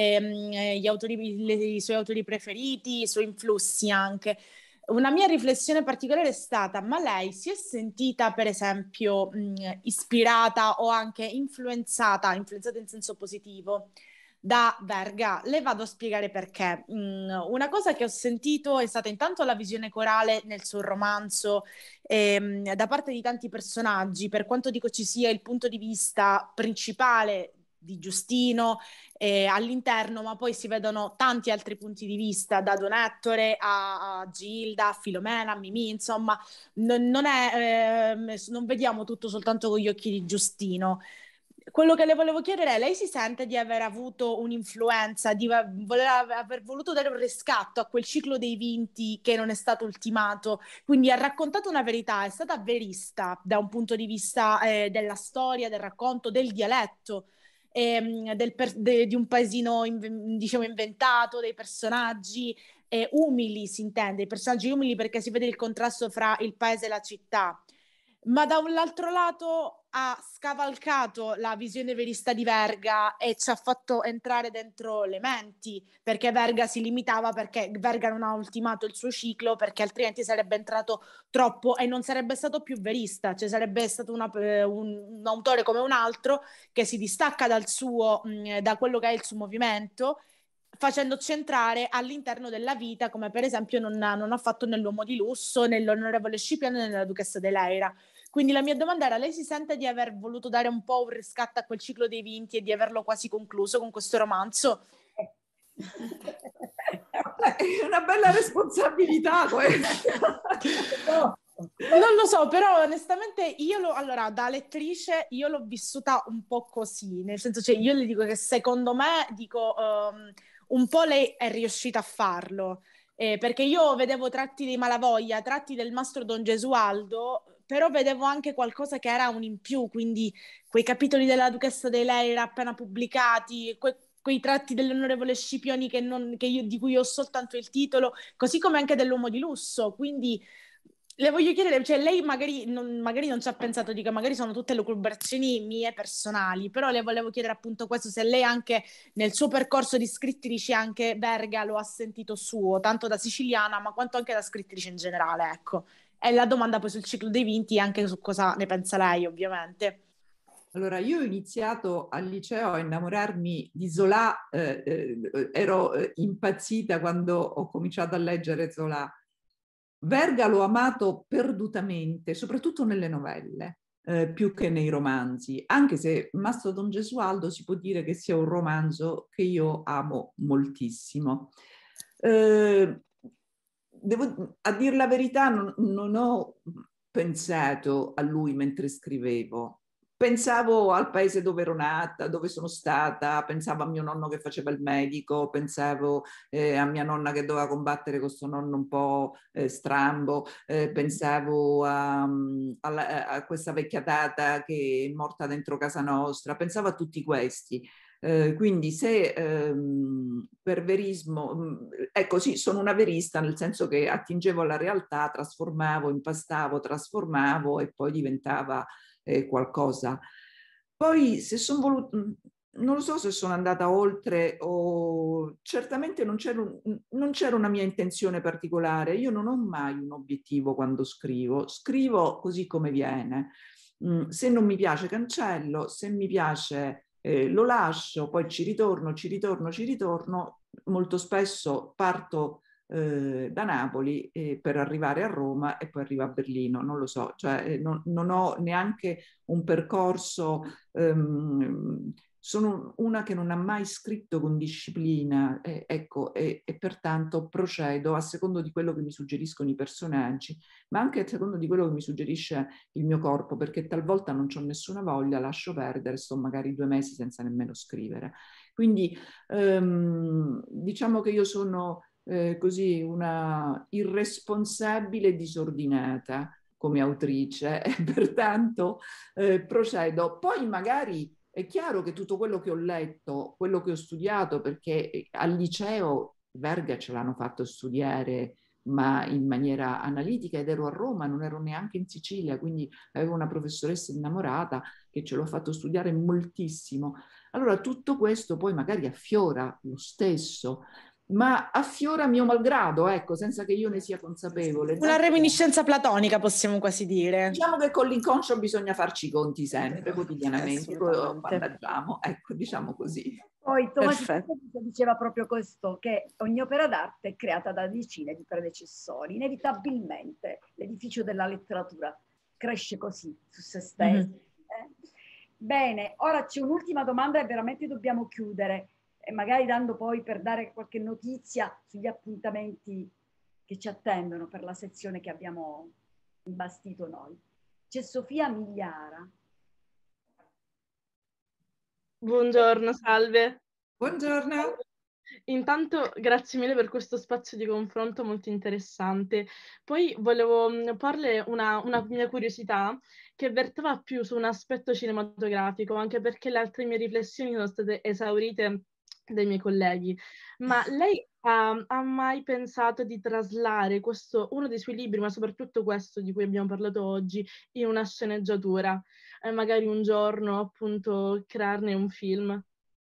i suoi autori preferiti, i suoi influssi anche. Una mia riflessione particolare è stata, ma lei si è sentita per esempio ispirata o anche influenzata in senso positivo da Verga? Le vado a spiegare perché. Una cosa che ho sentito è stata intanto la visione corale nel suo romanzo da parte di tanti personaggi, per quanto dico ci sia il punto di vista principale di Giustino all'interno, ma poi si vedono tanti altri punti di vista, da Don Ettore a Gilda, a Filomena, a Mimì, insomma non vediamo tutto soltanto con gli occhi di Giustino. Quello che le volevo chiedere è: lei si sente di aver avuto un'influenza, di aver voluto dare un riscatto a quel ciclo dei vinti che non è stato ultimato, quindi ha raccontato una verità, è stata verista da un punto di vista della storia, del racconto, del dialetto, di un paesino diciamo inventato, dei personaggi umili, si intende, i personaggi umili, perché si vede il contrasto fra il paese e la città. Ma dall'altro lato ha scavalcato la visione verista di Verga e ci ha fatto entrare dentro le menti, perché Verga si limitava, perché Verga non ha ultimato il suo ciclo, perché altrimenti sarebbe entrato troppo e non sarebbe stato più verista, cioè sarebbe stato un autore come un altro che si distacca da quello che è il suo movimento, facendoci entrare all'interno della vita, come per esempio non ha fatto nell'Uomo di lusso, nell'Onorevole Scipione e nella Duchessa de Leira. Quindi la mia domanda era: lei si sente di aver voluto dare un po' un riscatto a quel ciclo dei vinti e di averlo quasi concluso con questo romanzo? È una bella responsabilità questa. Non lo so, però onestamente allora, da lettrice io l'ho vissuta un po' così, nel senso, cioè, io le dico che secondo me, un po' lei è riuscita a farlo, perché io vedevo tratti di Malavoglia, tratti del Mastro Don Gesualdo, però vedevo anche qualcosa che era un in più, quindi quei capitoli della Duchessa de Leira appena pubblicati, quei tratti dell'Onorevole Scipioni di cui ho soltanto il titolo, così come anche dell'Uomo di lusso, quindi le voglio chiedere, cioè lei magari non ci ha pensato, dico, magari sono tutte lucubrazioni mie personali, però le volevo chiedere appunto questo, se lei anche nel suo percorso di scrittrice anche Verga lo ha sentito suo, tanto da siciliana ma quanto anche da scrittrice in generale, ecco. E la domanda poi sul ciclo dei vinti e anche su cosa ne pensa lei, ovviamente. Allora, io ho iniziato al liceo a innamorarmi di Zola, ero impazzita quando ho cominciato a leggere Zola. Verga l'ho amato perdutamente, soprattutto nelle novelle, più che nei romanzi, anche se Mastro Don Gesualdo si può dire che sia un romanzo che io amo moltissimo. A dir la verità, non ho pensato a lui mentre scrivevo. Pensavo al paese dove ero nata, dove sono stata, pensavo a mio nonno che faceva il medico, pensavo a mia nonna che doveva combattere con suo nonno un po' strambo, pensavo a questa vecchia tata che è morta dentro casa nostra, pensavo a tutti questi. Quindi se per verismo, ecco sì, sono una verista nel senso che attingevo alla realtà, trasformavo, impastavo, trasformavo e poi diventava qualcosa. Poi se sono voluto, non lo so se sono andata oltre o certamente non c'era una mia intenzione particolare. Io non ho mai un obiettivo quando scrivo così come viene. Se non mi piace cancello, se mi piace lo lascio, poi ci ritorno. Molto spesso parto da Napoli per arrivare a Roma e poi arrivo a Berlino, non lo so, cioè non ho neanche un percorso, sono una che non ha mai scritto con disciplina, ecco, e pertanto procedo a secondo di quello che mi suggeriscono i personaggi, ma anche a secondo di quello che mi suggerisce il mio corpo, perché talvolta non c'ho nessuna voglia, lascio perdere, sto magari 2 mesi senza nemmeno scrivere. Quindi diciamo che io sono così una irresponsabile disordinata come autrice e pertanto procedo. Poi magari è chiaro che tutto quello che ho letto, quello che ho studiato, perché al liceo Verga ce l'hanno fatto studiare ma in maniera analitica ed ero a Roma, non ero neanche in Sicilia, quindi avevo una professoressa innamorata che ce l'ho fatto studiare moltissimo. Allora tutto questo poi magari affiora lo stesso, ma affiora a mio malgrado, ecco, senza che io ne sia consapevole. Una reminiscenza platonica, possiamo quasi dire. Diciamo che con l'inconscio bisogna farci i conti sempre, quotidianamente, quando agiamo, ecco, diciamo così. Poi Tommaso diceva proprio questo, che ogni opera d'arte è creata da decine di predecessori. Inevitabilmente l'edificio della letteratura cresce così, su se stesso. Bene, ora c'è un'ultima domanda e veramente dobbiamo chiudere, e magari dando poi per dare qualche notizia sugli appuntamenti che ci attendono per la sezione che abbiamo imbastito noi. C'è Sofia Migliara. Buongiorno, salve. Buongiorno. Intanto grazie mille per questo spazio di confronto molto interessante. Poi volevo porle una mia curiosità che verteva più su un aspetto cinematografico, anche perché le altre mie riflessioni sono state esaurite dai miei colleghi. Ma lei ha mai pensato di traslare uno dei suoi libri, ma soprattutto questo di cui abbiamo parlato oggi, in una sceneggiatura? Magari un giorno appunto crearne un film?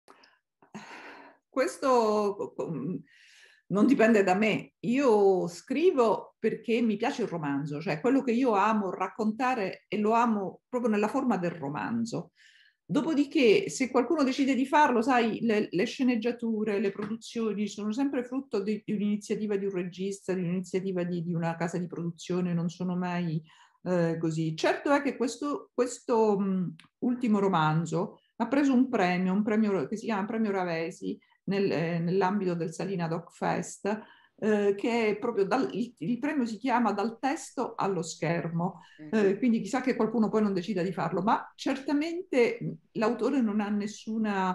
Questo non dipende da me. Io scrivo perché mi piace il romanzo, cioè quello che io amo raccontare e lo amo proprio nella forma del romanzo. Dopodiché, se qualcuno decide di farlo, sai, le sceneggiature, le produzioni sono sempre frutto di un'iniziativa di un regista, di un'iniziativa di una casa di produzione, non sono mai così. Certo è che questo ultimo romanzo ha preso un premio che si chiama Premio Ravesi nell'ambito del Salina Doc Fest, che è proprio il premio si chiama Dal testo allo schermo, quindi chissà che qualcuno poi non decida di farlo, ma certamente l'autore non ha nessuna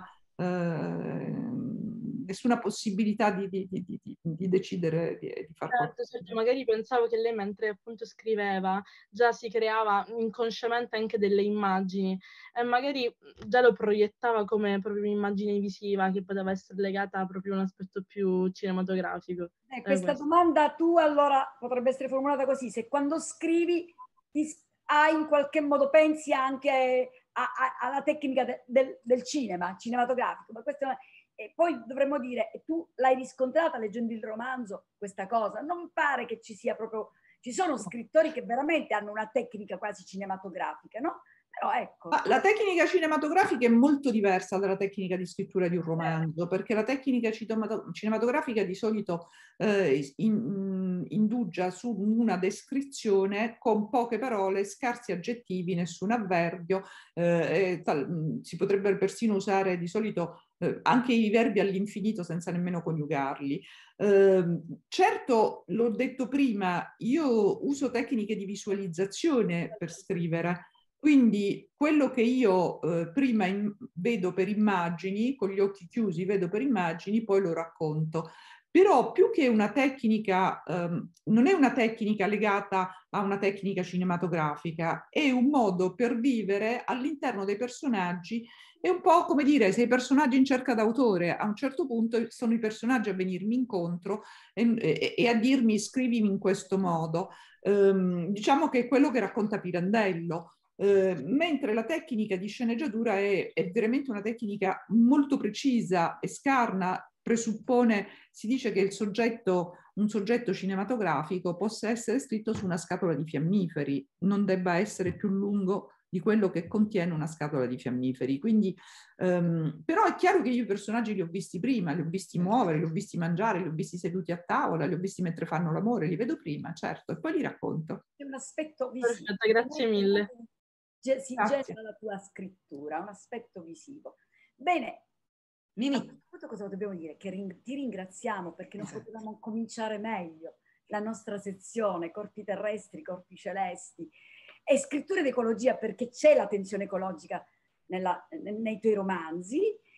possibilità di decidere di fare qualcosa. Certo, magari pensavo che lei mentre appunto scriveva già si creava inconsciamente anche delle immagini e magari già lo proiettava come proprio un'immagine visiva che poteva essere legata proprio a un aspetto più cinematografico. Questa domanda tu allora potrebbe essere formulata così: se quando scrivi in qualche modo pensi anche alla tecnica del cinema cinematografico, ma questo e poi dovremmo dire, tu l'hai riscontrata leggendo il romanzo questa cosa? Non pare che ci sia proprio, ci sono scrittori che veramente hanno una tecnica quasi cinematografica, no? Però ecco. La tecnica cinematografica è molto diversa dalla tecnica di scrittura di un romanzo, perché la tecnica cinematografica di solito indugia su una descrizione con poche parole, scarsi aggettivi, nessun avverbio, si potrebbe persino usare di solito anche i verbi all'infinito senza nemmeno coniugarli. Certo, l'ho detto prima, io uso tecniche di visualizzazione per scrivere. Quindi quello che io prima vedo per immagini, con gli occhi chiusi vedo per immagini, poi lo racconto. Però più che una tecnica, non è una tecnica legata a una tecnica cinematografica, è un modo per vivere all'interno dei personaggi. È un po' come dire, se i personaggi in cerca d'autore, a un certo punto sono i personaggi a venirmi incontro e a dirmi scrivimi in questo modo. Diciamo che è quello che racconta Pirandello. Mentre la tecnica di sceneggiatura è veramente una tecnica molto precisa e scarna, presuppone, si dice che un soggetto cinematografico possa essere scritto su una scatola di fiammiferi, non debba essere più lungo di quello che contiene una scatola di fiammiferi. Quindi, però è chiaro che io i personaggi li ho visti prima, li ho visti muovere, li ho visti mangiare, li ho visti seduti a tavola, li ho visti mentre fanno l'amore, li vedo prima, certo, e poi li racconto. È un aspetto visivo. Perfetto, grazie mille. Si genera la tua scrittura, un aspetto visivo. Bene, Mimì, cosa dobbiamo dire? Che ti ringraziamo perché non potevamo cominciare meglio la nostra sezione corpi terrestri, corpi celesti e scritture d'ecologia, perché c'è la tensione ecologica nei tuoi romanzi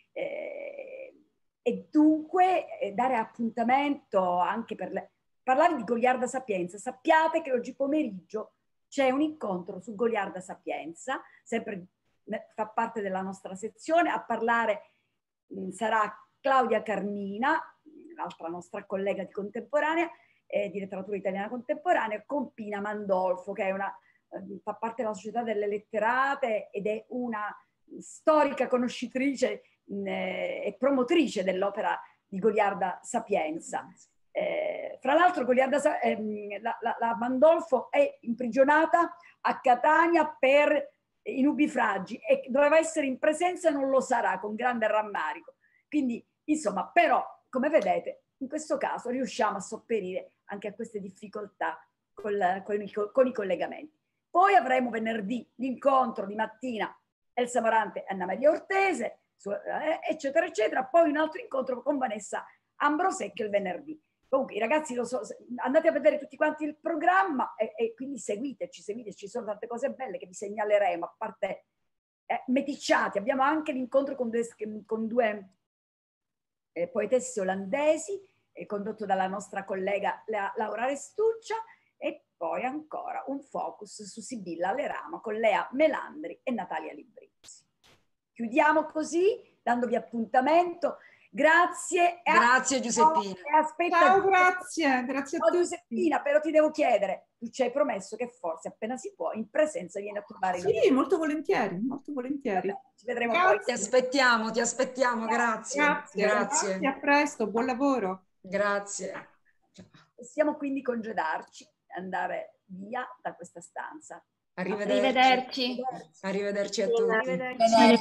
e dunque dare appuntamento anche parlare di Goliarda Sapienza. Sappiate che oggi pomeriggio c'è un incontro su Goliarda Sapienza, sempre fa parte della nostra sezione. A parlare sarà Claudia Carmina, l'altra nostra collega di contemporanea, di letteratura italiana contemporanea, con Pina Mandolfo, che è fa parte della Società delle Letterate ed è una storica conoscitrice e promotrice dell'opera di Goliarda Sapienza. Fra l'altro la Mandolfo è imprigionata a Catania per i nubifragi e doveva essere in presenza e non lo sarà, con grande rammarico. Quindi, insomma, però, come vedete, in questo caso riusciamo a sopperire anche a queste difficoltà con i collegamenti. Poi avremo venerdì l'incontro di mattina Elsa Morante e Anna Maria Ortese, eccetera, eccetera. Poi un altro incontro con Vanessa Ambrosecchio il venerdì. Comunque, i ragazzi, andate a vedere tutti quanti il programma e quindi seguiteci, ci sono tante cose belle che vi segnaleremo, a parte Meticciati. Abbiamo anche l'incontro con due poetesse olandesi, condotto dalla nostra collega Laura Restuccia, e poi ancora un focus su Sibilla Lerama con Lea Melandri e Natalia Librizzi. Chiudiamo così, dandovi appuntamento. Grazie. Grazie Giuseppina. Ciao, grazie a tutti. Giuseppina, però ti devo chiedere, tu ci hai promesso che forse appena si può in presenza vieni a trovare noi. Sì, molto volentieri, molto volentieri. Vabbè, ci vedremo poi. Ti aspettiamo, grazie. Grazie, a presto, buon lavoro. Grazie. Possiamo quindi congedarci, andare via da questa stanza. Arrivederci a tutti. Arrivederci.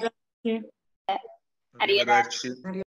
Sì. Arrivederci.